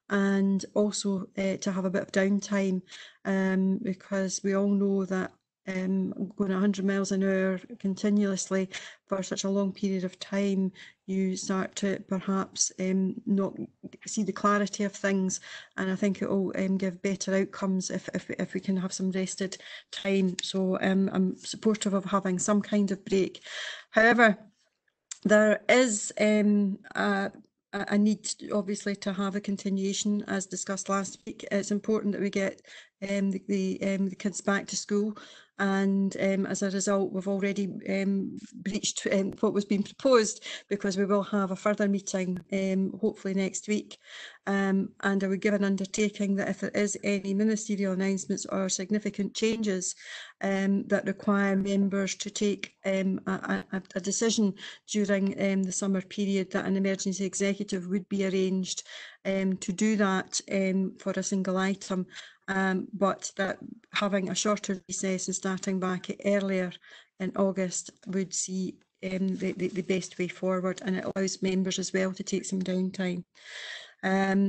and also uh, to have a bit of downtime, um, because we all know that um, going one hundred miles an hour continuously for such a long period of time, you start to perhaps um, not see the clarity of things, and I think it will um, give better outcomes if, if, if we can have some rested time. So um, I'm supportive of having some kind of break. However, there is um, a a need, obviously, to have a continuation, as discussed last week. It's important that we get um, the, the, um, the kids back to school, and um, as a result, we've already um, breached um, what was being proposed, because we will have a further meeting, um, hopefully next week. Um, and I would give an undertaking that if there is any ministerial announcements or significant changes um, that require members to take um, a, a, a decision during um, the summer period, that an emergency executive would be arranged um, to do that um, for a single item. Um, but that having a shorter recess and starting back earlier in August would see um, the, the, the best way forward, and it allows members as well to take some downtime. Um,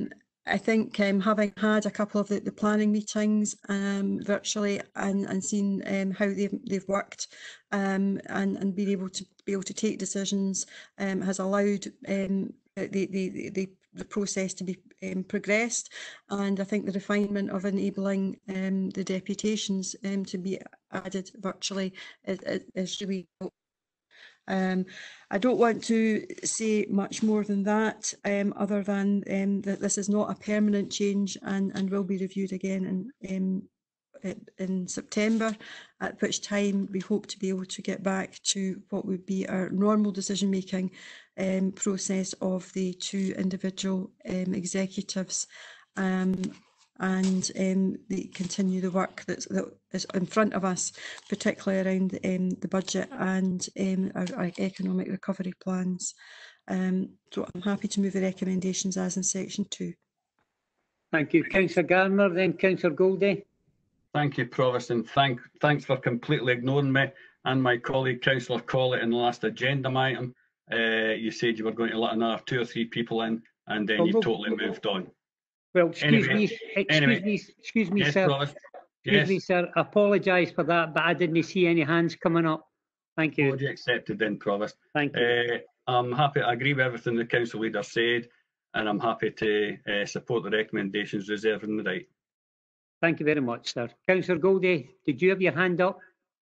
I think um, having had a couple of the, the planning meetings um, virtually and, and seen um, how they've, they've worked um, and, and being able to be able to take decisions um, has allowed um, the, the, the, the process to be um, progressed. And I think the refinement of enabling um, the deputations um, to be added virtually is, is, is really Um, I don't want to say much more than that, um, other than um, that this is not a permanent change and, and will be reviewed again in, um, in September, at which time we hope to be able to get back to what would be our normal decision-making um, process of the two individual um, executives. Um, and um, they continue the work that's, that is in front of us, particularly around um, the budget and um, our, our economic recovery plans. Um, so I'm happy to move the recommendations as in section two. Thank you. Councillor Gardner, then Councillor Goldie. Thank you, Provost, and thank, thanks for completely ignoring me and my colleague Councillor Collett in the last agenda item. Uh, you said you were going to let another two or three people in, and then Well, you no, totally moved on. Well, excuse Anyway, me, excuse anyway. me, excuse me, Yes, sir. Provost. Excuse Yes. me, sir. I apologise for that, but I didn't see any hands coming up. Thank you. Apology accepted then, Provost. Thank you. Uh, I'm happy, I agree with everything the council leader said, and I'm happy to uh, support the recommendations, reserving the right. Thank you very much, sir. Councillor Goldie, did you have your hand up?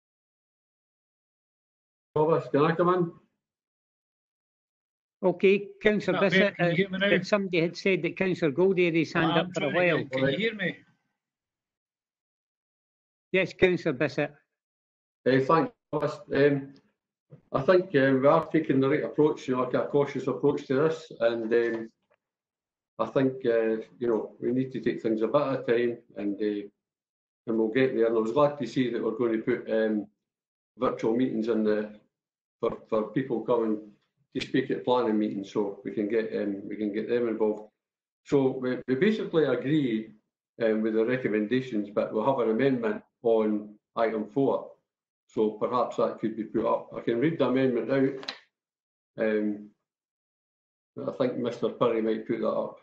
Provost, can I come in? Okay, Councillor Mayor, Bissett, can you uh, hear me now? but somebody had said that Councillor Goldie had his hand I'm up for a trying to while. get- Can you hear me? Yes, Councillor Bissett. Uh, thank you, Provost. Um, I think um, we are taking the right approach, you know, like a cautious approach to this, and um, I think uh, you know, we need to take things a bit at a time, and uh, and we'll get there. And I was glad to see that we're going to put um, virtual meetings in the for for people coming to speak at planning meetings, so we can get um, we can get them involved. So we, we basically agree um, with the recommendations, but we'll have an amendment on item four. So perhaps that could be put up. I can read the amendment out. Um, I think Mister Perry might put that up.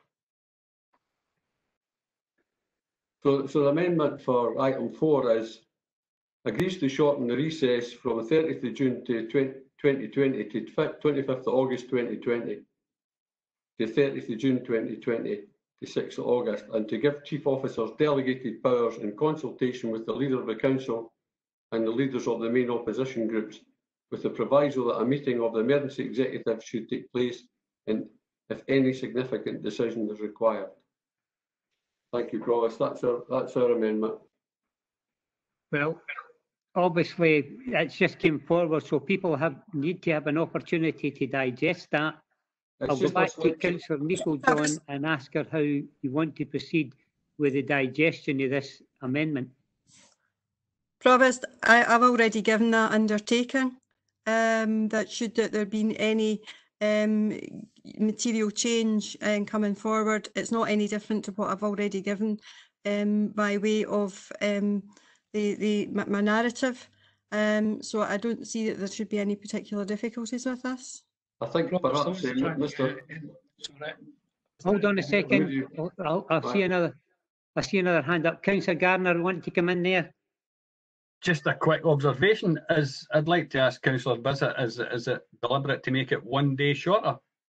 So, so the amendment for item four is agrees to shorten the recess from thirtieth of June to twenty twenty to twenty-fifth of August twenty twenty to thirtieth of June twenty twenty to sixth of August, and to give chief officers delegated powers in consultation with the leader of the council and the leaders of the main opposition groups, with the proviso that a meeting of the emergency executive should take place and if any significant decision is required. Thank you, Provost. That's our, that's our amendment. Well, obviously, it's just came forward, so people have need to have an opportunity to digest that. It's I'll go just a back to selection- Councillor Meikle-John and ask her how you want to proceed with the digestion of this amendment. Provost, I, I've already given that undertaking, um, that should that there been any um, material change um, coming forward, it's not any different to what I've already given um, by way of um, the, the my, my narrative. Um, so I don't see that there should be any particular difficulties with this. I think perhaps uh, Mister Hold on a second. I'll, I'll, I'll see another. I see another hand up. Councillor Gardner wanted to come in there. Just a quick observation, is I'd like to ask Councillor Bissett, is, is it deliberate to make it one day shorter?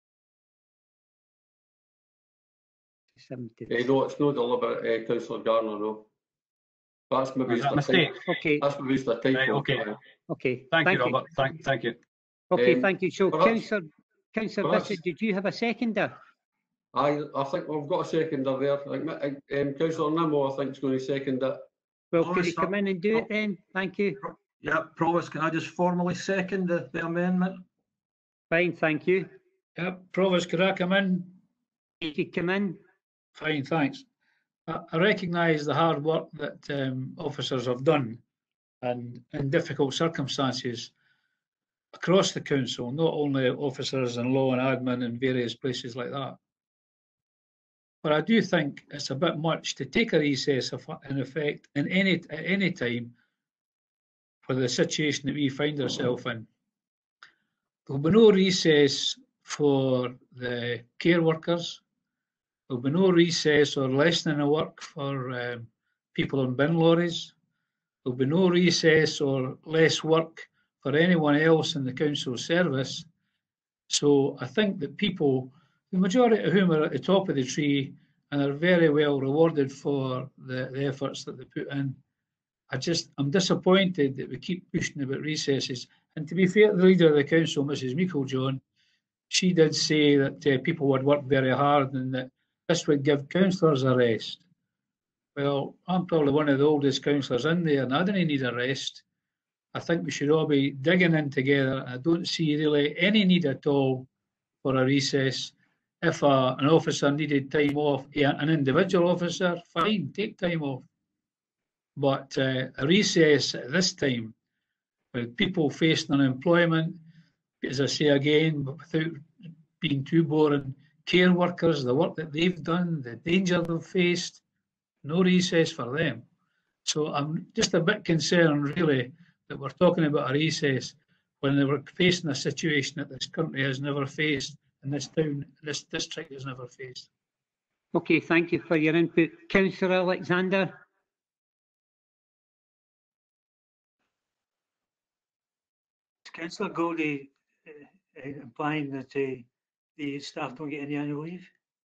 Uh, no, it's no deliberate, uh, Councillor Gardner, no. That's maybe Is that a just a mistake? typo. Okay. That's maybe just a typo. Right, okay. Okay. Thank, you, Robert. Thank, thank you. Okay, Um, thank you. So, perhaps- Councillor Councillor perhaps- Bissett, did you have a seconder? I, I think we've got a seconder there. I think, um, Councillor Nimmo, I think, is going to second it. Well, could you come in and do it then? Thank you. Yeah, Provost, can I just formally second the, the amendment? Fine, thank you. Yeah, Provost, could I come in? If you come in. Fine, thanks. I, I recognise the hard work that um, officers have done, and in difficult circumstances across the council, not only officers in law and admin and various places like that. But I do think it's a bit much to take a recess of, in effect in any at any time for the situation that we find ourselves in. There will be no recess for the care workers. There There'll be no recess or lessening of work for um, people on bin lorries. There'll be no recess or less work for anyone else in the council service. So I think that people, the majority of whom are at the top of the tree and are very well rewarded for the, the efforts that they put in, I just, I'm disappointed that we keep pushing about recesses. And to be fair to the leader of the council, Missus Meiklejohn, she did say that uh, people would work very hard and that this would give councillors a rest. Well, I'm probably one of the oldest councillors in there and I don't need a rest. I think we should all be digging in together. I don't see really any need at all for a recess. If a, an officer needed time off, yeah, an individual officer, fine, take time off. But uh, a recess at this time, with people facing unemployment, as I say again, without being too boring, care workers, the work that they've done, the danger they've faced, no recess for them. So I'm just a bit concerned, really, that we're talking about a recess when they were facing a situation that this country has never faced and this town, this district has never faced. Okay, thank you for your input. Councillor Alexander. Councillor Goldie uh, implying that uh, the staff don't get any annual leave?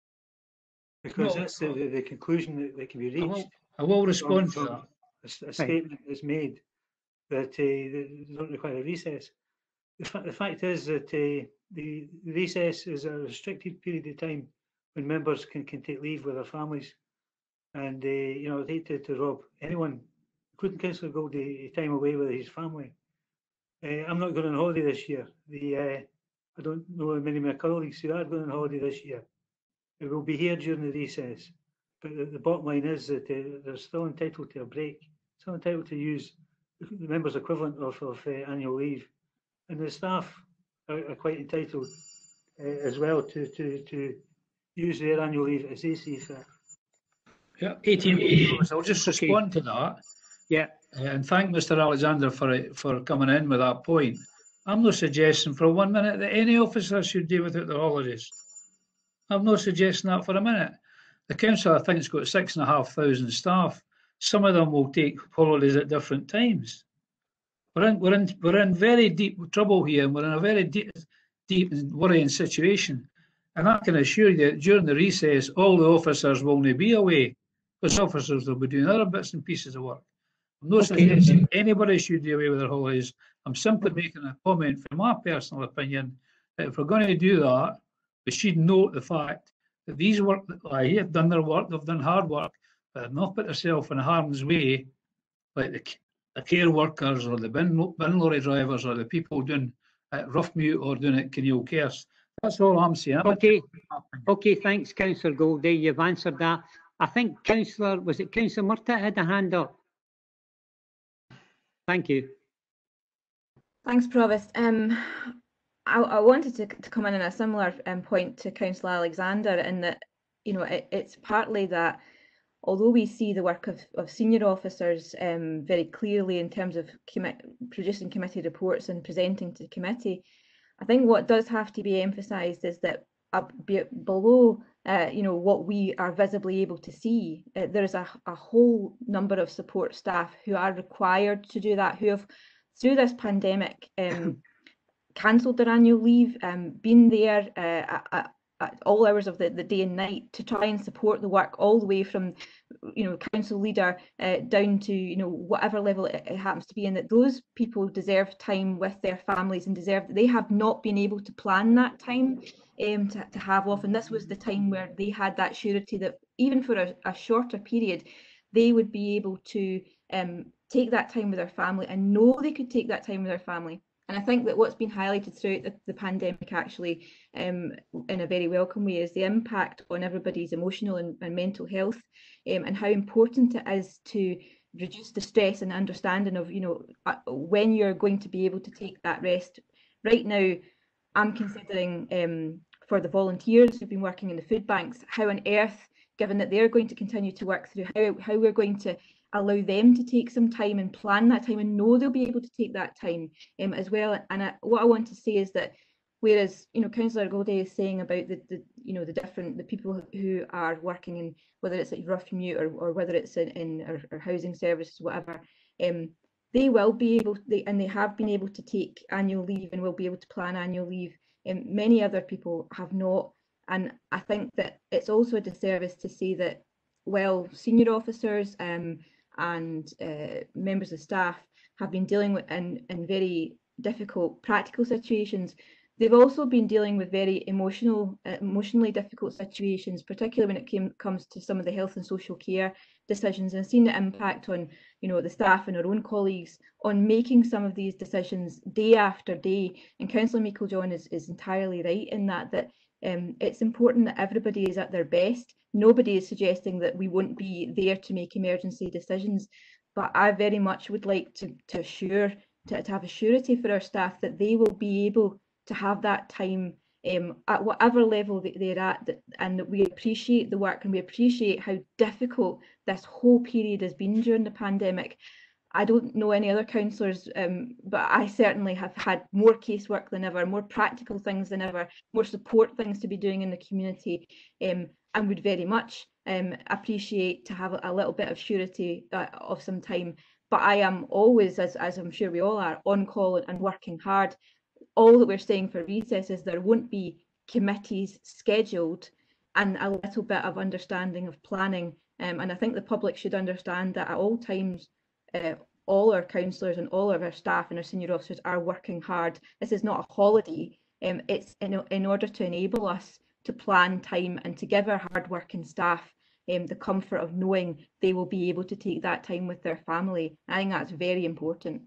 Because No, that's the, the, the conclusion that, that can be I will, reached. I will respond to From- that. A, a statement is made that uh, they don't require a recess. The, fa the fact is that uh, the recess is a restricted period of time when members can, can take leave with their families. And, uh, you know, I'd hate to, to rob anyone, including Councillor Goldie, time away with his family. Uh, I'm not going on holiday this year. The uh, I don't know many of my colleagues who are going on holiday this year. We will be here during the recess. But the, the bottom line is that uh, they're still entitled to a break, still entitled to use the members' equivalent of, of uh, annual leave. And the staff are, are quite entitled uh, as well to, to, to use their annual leave as they see fit. Yeah, eighteen months. I'll just respond to that. Yeah. And thank Mister Alexander for for coming in with that point. I'm not suggesting for one minute that any officer should do without their holidays. I'm not suggesting that for a minute. The council, I think, has got six and a half thousand staff. Some of them will take holidays at different times. We're in, we're in, we're in very deep trouble here, and we're in a very deep, deep and worrying situation. And I can assure you that during the recess, all the officers will not be away, because officers will be doing other bits and pieces of work. I'm not suggesting anybody should be away with their holidays. I'm simply making a comment from my personal opinion that if we're going to do that, we should note the fact that these work I have done their work, they've done hard work, but have not put themselves in harm's way, like the, the care workers or the bin, bin lorry drivers or the people doing at Roughmute or doing at Kinneil Kerse. That's all I'm saying. Okay, okay, thanks, Councillor Goldie. You've answered that. I think Councillor, was it Councillor Murtagh had a hand up? Thank you. Thanks, Provost. Um, I, I wanted to, to come in on a similar um, point to Councillor Alexander, in that, you know, it, it's partly that although we see the work of, of senior officers um, very clearly in terms of commit, producing committee reports and presenting to the committee, I think what does have to be emphasised is that up be, below, uh, you know, what we are visibly able to see, uh, there is a, a whole number of support staff who are required to do that, who have, through this pandemic, um, cancelled their annual leave, um, been there uh, at, at all hours of the, the day and night to try and support the work, all the way from, you know, council leader uh, down to, you know, whatever level it, it happens to be, and that those people deserve time with their families and deserve, they have not been able to plan that time um, to, to have off. And this was the time where they had that surety that even for a, a shorter period, they would be able to um, take that time with their family and know they could take that time with their family. And I think that what's been highlighted throughout the, the pandemic, actually, um, in a very welcome way, is the impact on everybody's emotional and, and mental health, um, and how important it is to reduce the stress and understanding of, you know, uh, when you're going to be able to take that rest. Right now, I'm considering um, for the volunteers who've been working in the food banks, how on earth, given that they're going to continue to work through, how, how we're going to allow them to take some time and plan that time and know they'll be able to take that time um, as well. And I, what I want to say is that Whereas, you know, Councillor Goldie is saying about the, the you know, the different, the people who are working in, whether it's at rough commute or, or whether it's in, in our, our housing services, whatever, um, they will be able, they, and they have been able to take annual leave and will be able to plan annual leave. And um, many other people have not. And I think that it's also a disservice to say that, well, senior officers um, and uh, members of staff have been dealing with in, in very difficult practical situations. They've also been dealing with very emotional, uh, emotionally difficult situations, particularly when it came, comes to some of the health and social care decisions, and seen the impact on, you know, the staff and our own colleagues on making some of these decisions day after day. And Councillor Meikle-John is, is entirely right in that, that um, it's important that everybody is at their best. Nobody is suggesting that we won't be there to make emergency decisions, but I very much would like to, to assure, to, to have a surety for our staff that they will be able to have that time um, at whatever level that they're at, that, and that we appreciate the work and we appreciate how difficult this whole period has been during the pandemic. I don't know any other councillors, um, but I certainly have had more casework than ever, more practical things than ever, more support things to be doing in the community, um, and would very much um, appreciate to have a, a little bit of surety uh, of some time. But I am always, as, as I'm sure we all are, on call and, and working hard. All that we're saying for recess is there won't be committees scheduled, and a little bit of understanding of planning. Um, and I think the public should understand that at all times, uh, all our councillors and all of our staff and our senior officers are working hard. This is not a holiday. Um, it's in, in order to enable us to plan time and to give our hard-working staff um, the comfort of knowing they will be able to take that time with their family. I think that's very important.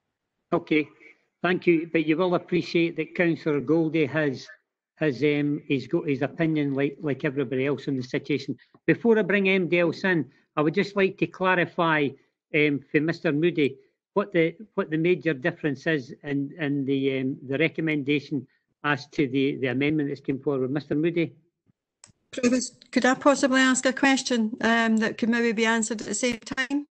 Okay. Thank you, but you will appreciate that Councillor Goldie has has um he's got his opinion like like everybody else in the situation. Before I bring anybody else in, I would just like to clarify um for Mister Moody what the what the major difference is in in the um the recommendation as to the the amendment that's come forward. Mister Moody. Provost, could I possibly ask a question um that could maybe be answered at the same time?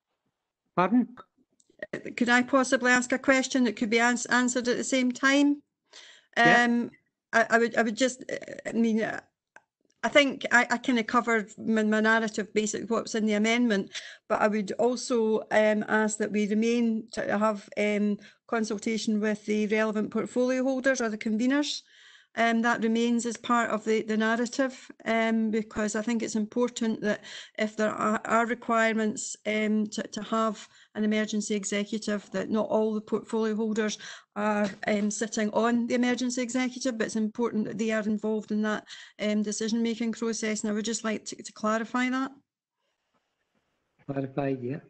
Pardon? Could I possibly ask a question that could be ans answered at the same time? Yeah. Um, I, I would, I would just, I mean, uh, I think I, I kind of covered my, my narrative, basically what's in the amendment, but I would also um, ask that we remain to have um, consultation with the relevant portfolio holders or the conveners. Um, that remains as part of the, the narrative, um, because I think it's important that if there are, are requirements um, to, to have an emergency executive, that not all the portfolio holders are um, sitting on the emergency executive, but it's important that they are involved in that um, decision-making process. And I would just like to, to clarify that. Clarified, yeah.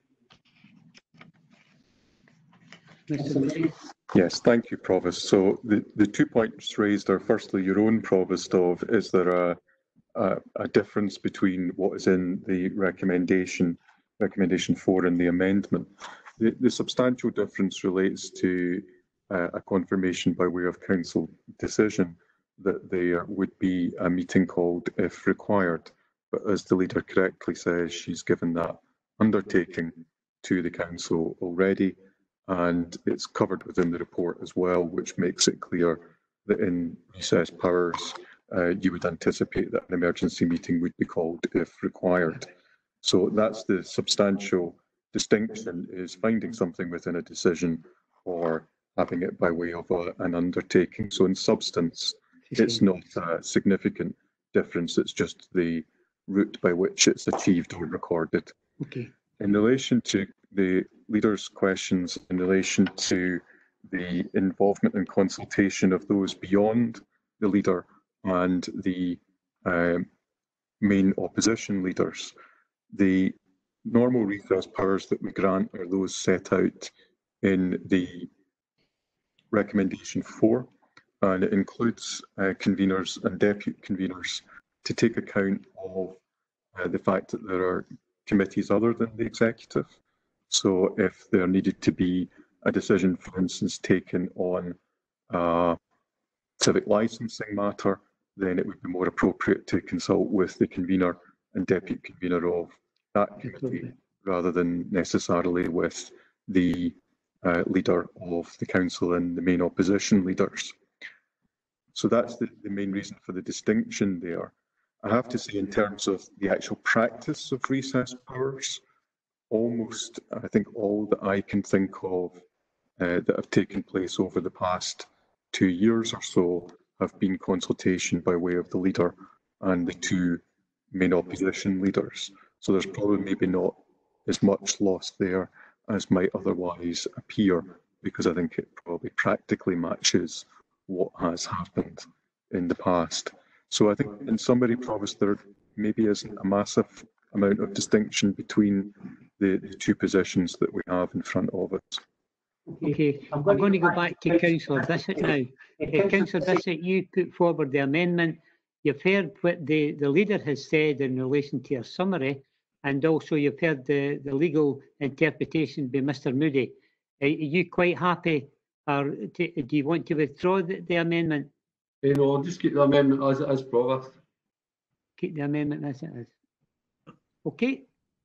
Mister Moody. Yes, thank you, Provost. So the, the two points raised are firstly your own, Provost, of is there a, a, a difference between what is in the recommendation, recommendation four and the amendment. The, the substantial difference relates to uh, a confirmation by way of council decision that there would be a meeting called if required. But as the leader correctly says, she's given that undertaking to the council already. And it's covered within the report as well, which makes it clear that in recess powers, uh, you would anticipate that an emergency meeting would be called if required. So that's the substantial distinction, is finding something within a decision or having it by way of a, an undertaking. So in substance, it's not a significant difference. It's just the route by which it's achieved or recorded. Okay. In relation to the leader's questions in relation to the involvement and consultation of those beyond the leader and the um, main opposition leaders, the normal recess powers that we grant are those set out in the recommendation four, and it includes uh, conveners and deputy conveners to take account of uh, the fact that there are committees other than the executive. So if there needed to be a decision, for instance, taken on a civic licensing matter, then it would be more appropriate to consult with the convener and deputy convener of that committee, rather than necessarily with the uh, leader of the council and the main opposition leaders. So that's the, the main reason for the distinction there. I have to say, in terms of the actual practice of recess powers, almost, I think all that I can think of uh, that have taken place over the past two years or so have been consultation by way of the leader and the two main opposition leaders. So there's probably maybe not as much loss there as might otherwise appear, because I think it probably practically matches what has happened in the past. So I think in summary, Provost, there maybe isn't a massive amount of distinction between the, the two positions that we have in front of us. Okay, I'm going to go back to Councillor Bissett now. Uh, Councillor Bissett, you put forward the amendment. You've heard what the, the leader has said in relation to your summary, and also you've heard the, the legal interpretation by Mr Moody. Are you quite happy, or to, do you want to withdraw the, the amendment? You know, I'll just keep the amendment as it is, Provost. Keep the amendment as it is. Okay.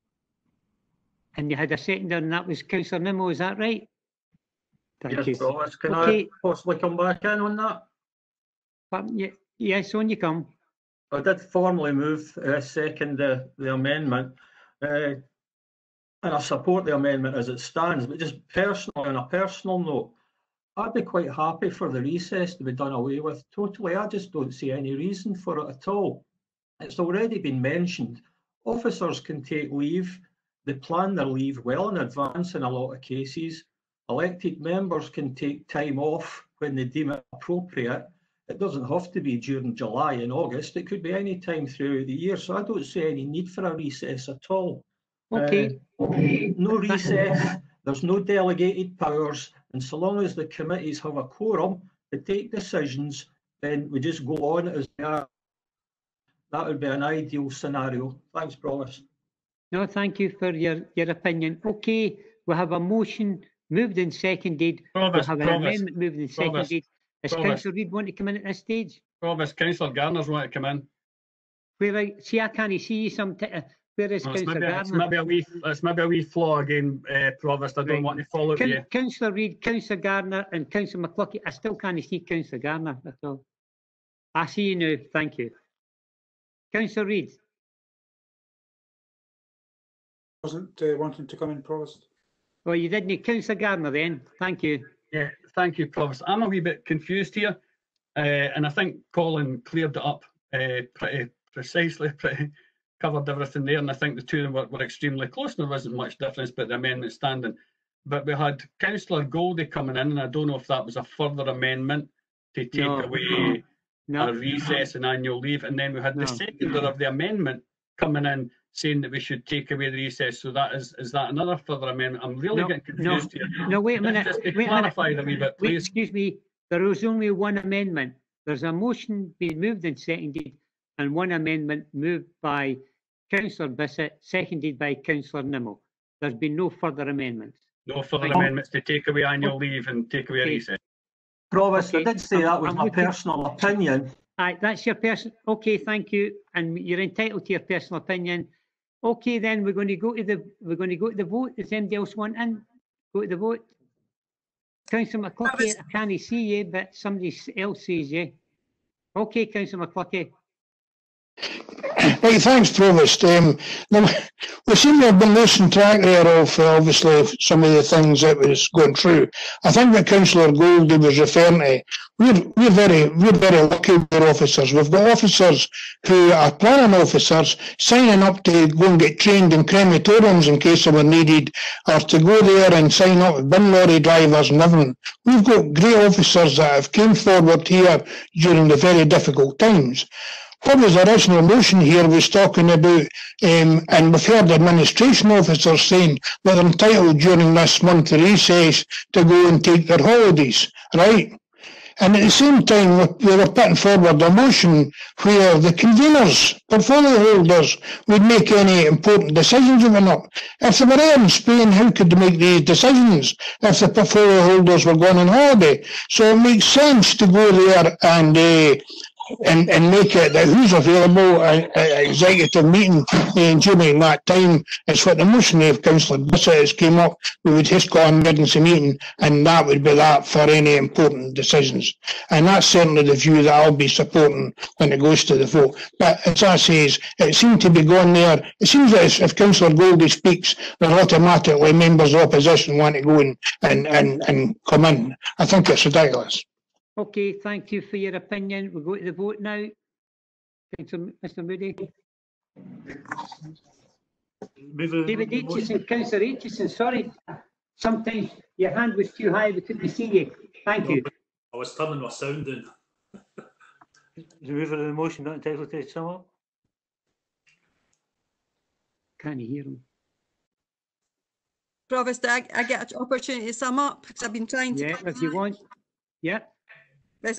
And you had a seconder, and that was Councillor Nimmo, is that right? Thank Yes, you. Provost. Can Okay. I possibly come back in on that? Um, ye- yes, on you come. I did formally move uh, second the, the amendment, uh, and I support the amendment as it stands, but just personally, on a personal note, I'd be quite happy for the recess to be done away with totally. I just don't see any reason for it at all. It's already been mentioned. Officers can take leave. They plan their leave well in advance in a lot of cases. Elected members can take time off when they deem it appropriate. It doesn't have to be during July and August. It could be any time throughout the year. So I don't see any need for a recess at all. Okay. Uh, no recess. There's no delegated powers. And so long as the committees have a quorum to take decisions, then we just go on as they are. That would be an ideal scenario. Thanks, Provost. No, thank you for your, your opinion. Okay, we have a motion moved and seconded. Provost, we have an Provost, amendment moved and Provost, seconded. Does Provost. Councillor Reid want to come in at this stage? Provost, Councillor Garner's want to come in. Where I see, I can't see you. Some t- uh, where is Well, it's, Councillor maybe, it's Gardner? maybe a wee, it's maybe a wee flaw again, uh, Provost. I don't Right. want to follow Coun- you. Councillor Reid, Councillor Gardner, and Councillor McCluskey. I still can't see Councillor Gardner at all. I see you now. Thank you. Councillor Reid. Wasn't uh, wanting to come in, Provost. Well, you didn't. Councillor Gardner then. Thank you. Yeah, thank you, Provost. I'm a wee bit confused here, uh, and I think Colin cleared it up uh, pretty precisely, pretty covered everything there, and I think the two of them were, were extremely close, and there wasn't much difference, but the amendment standing. But we had Councillor Goldie coming in, and I don't know if that was a further amendment to take No. away No. a recess and annual leave, and then we had No. the seconder of the amendment coming in saying that we should take away the recess. So that is is that another further amendment? I'm really No, getting no, confused here. no, wait a minute. Just to Wait a minute. clarify a wee bit, Wait, please. excuse me. There is only one amendment. There's a motion being moved and seconded, and one amendment moved by Councillor Bissett, seconded by Councillor Nimmo. There's been no further amendments. No further Right. amendments to take away annual leave and take away a Okay. recess. Provost, Okay, I did say I'm- that was I'm my looking- personal opinion. Aye, that's your person. Okay, thank you, and you're entitled to your personal opinion. Okay, then we're going to go to the we're going to go to the vote. Does anybody else want in? Go to the vote. Councillor McCluskey, I can't see you, but somebody else sees you. Okay, Councillor McCluskey. Right, thanks, Provost. Um, now, we seem to have been losing track there of, uh, obviously, some of the things that was going through. I think that Councillor Goldie was referring to, we're, we're very we're very lucky with our officers. We've got officers who are planning officers signing up to go and get trained in crematoriums in case they were needed, or to go there and sign up with bin lorry drivers and everything. We've got great officers that have came forward here during the very difficult times. What was the original motion here was talking about, um, and we've heard administration officers saying that they're entitled during this month of recess to go and take their holidays, right? And at the same time, we were putting forward a motion where the conveners, portfolio holders, would make any important decisions or not. If they were there in Spain, how could they make these decisions if the portfolio holders were going on holiday? So it makes sense to go there and uh, and, and make it that who's available at, at executive meeting uh, during that time. It's what the motion of Councillor Bissett has came up. We would just go on emergency meeting, and that would be that for any important decisions. And that's certainly the view that I'll be supporting when it goes to the vote. But as I say, it seemed to be going there. It seems that if Councillor Goldie speaks, then automatically members of opposition want to go in and, and, and come in. I think it's ridiculous. Okay, thank you for your opinion. We'll go to the vote now. Mister Moody. David Aitchison, Councillor Aitchison, sorry. Sometimes your hand was too high, we couldn't see you. Thank you. I was turning my sound in. The mover of the motion not entitled to sum up? Can't hear him. Provost, I, I get an opportunity to sum up because I've been trying to. Yeah, if you want. Yeah. Let's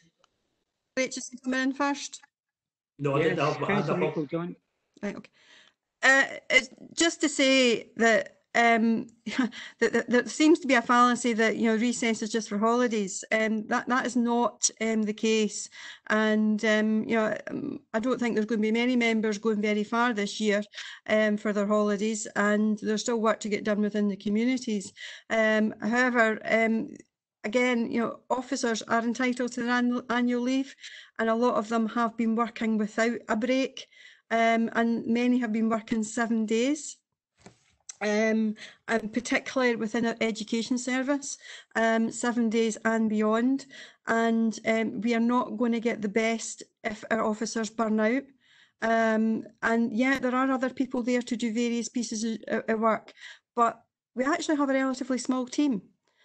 just come in first. No, I didn't have my hand up. Right, okay. Uh, it's just to say that um, that, that there seems to be a fallacy that you know recess is just for holidays. Um, that that is not um, the case, and um, you know um, I don't think there's going to be many members going very far this year um, for their holidays, and there's still work to get done within the communities. Um, however. Um, Again, you know, officers are entitled to their annual leave, and a lot of them have been working without a break, um, and many have been working seven days. Um, and particularly within our education service, um, seven days and beyond. And um, we are not going to get the best if our officers burn out. Um, and yeah, there are other people there to do various pieces of, of work, but we actually have a relatively small team.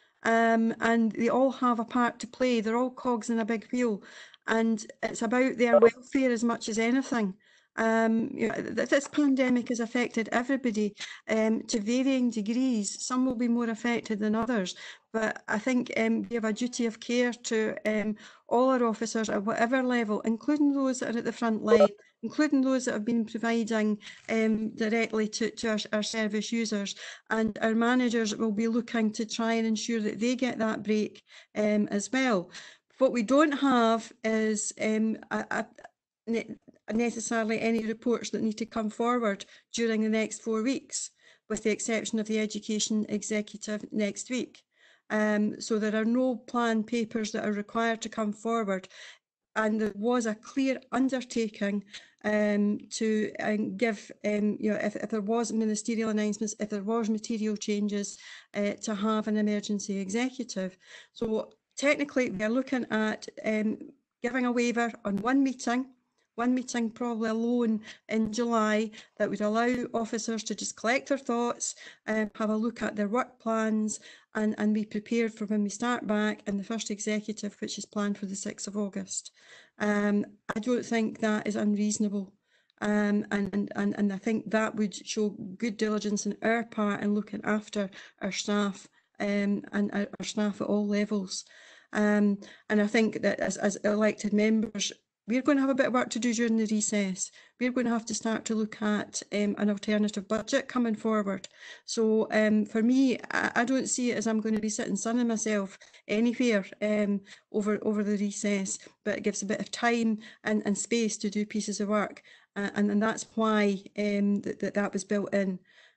Um, and they all have a part to play. They're all cogs in a big wheel, and it's about their welfare as much as anything. Um, you know, this pandemic has affected everybody um, to varying degrees. Some will be more affected than others, but I think um, we have a duty of care to um, all our officers at whatever level, including those that are at the front line, including those that have been providing um, directly to, to our, our service users. And our managers will be looking to try and ensure that they get that break um, as well. What we don't have is um, a, a, necessarily any reports that need to come forward during the next four weeks, with the exception of the Education Executive next week. Um, so there are no plan papers that are required to come forward. And there was a clear undertaking um, to um, give, um, you know, if, if there was ministerial announcements, if there was material changes, uh, to have an emergency executive. So technically, we are looking at um, giving a waiver on one meeting, one meeting probably alone in July, that would allow officers to just collect their thoughts, um, have a look at their work plans, and, and be prepared for when we start back in the first executive, which is planned for the sixth of August. Um, I don't think that is unreasonable. Um, and, and, and I think that would show good diligence on our part in looking after our staff um, and our, our staff at all levels. Um, and I think that as, as elected members, we're going to have a bit of work to do during the recess. We're going to have to start to look at um, an alternative budget coming forward. So um, for me, I, I don't see it as I'm going to be sitting sunning myself anywhere um, over, over the recess, but it gives a bit of time and, and space to do pieces of work. Uh, and, and that's why um, that, that that was built in.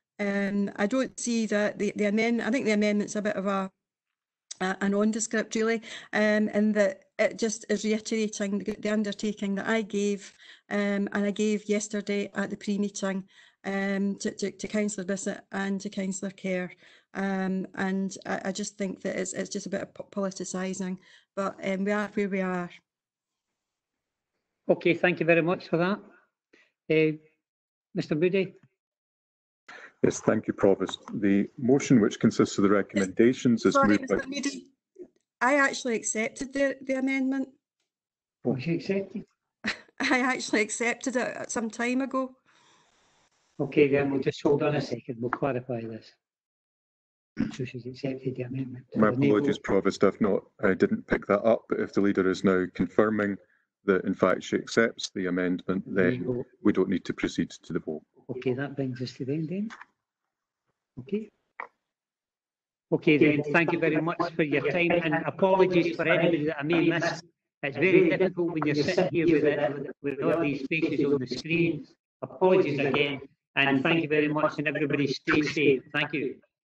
Um, I don't see that the, the amendment, I think the amendment's a bit of a Uh, a nondescript really, um, and that it just is reiterating the, the undertaking that I gave um, and I gave yesterday at the pre-meeting um, to, to, to Councillor Bissett and to Councillor Kerr, um, and I, I just think that it's, it's just a bit of politicising, but um, we are where we are. Okay, thank you very much for that. Uh, Mister Moody. Yes, thank you, Provost. The motion, which consists of the recommendations, is Sorry, moved by... Mister Moody, I actually accepted the, the amendment. Was you accepted? I actually accepted it some time ago. Okay, then we'll just hold on a second. We'll clarify this. So she's accepted the amendment. My apologies, Provost. I've not, I didn't pick that up. But if the leader is now confirming that, in fact, she accepts the amendment, then we don't need to proceed to the vote. Okay, that brings us to the end then. Okay. Okay then, thank you very much for your time, and apologies for anybody that I may miss It's very difficult when you're sitting here with it, with all these faces on the screen. Apologies again, and thank you very much, and everybody stay safe. Thank you.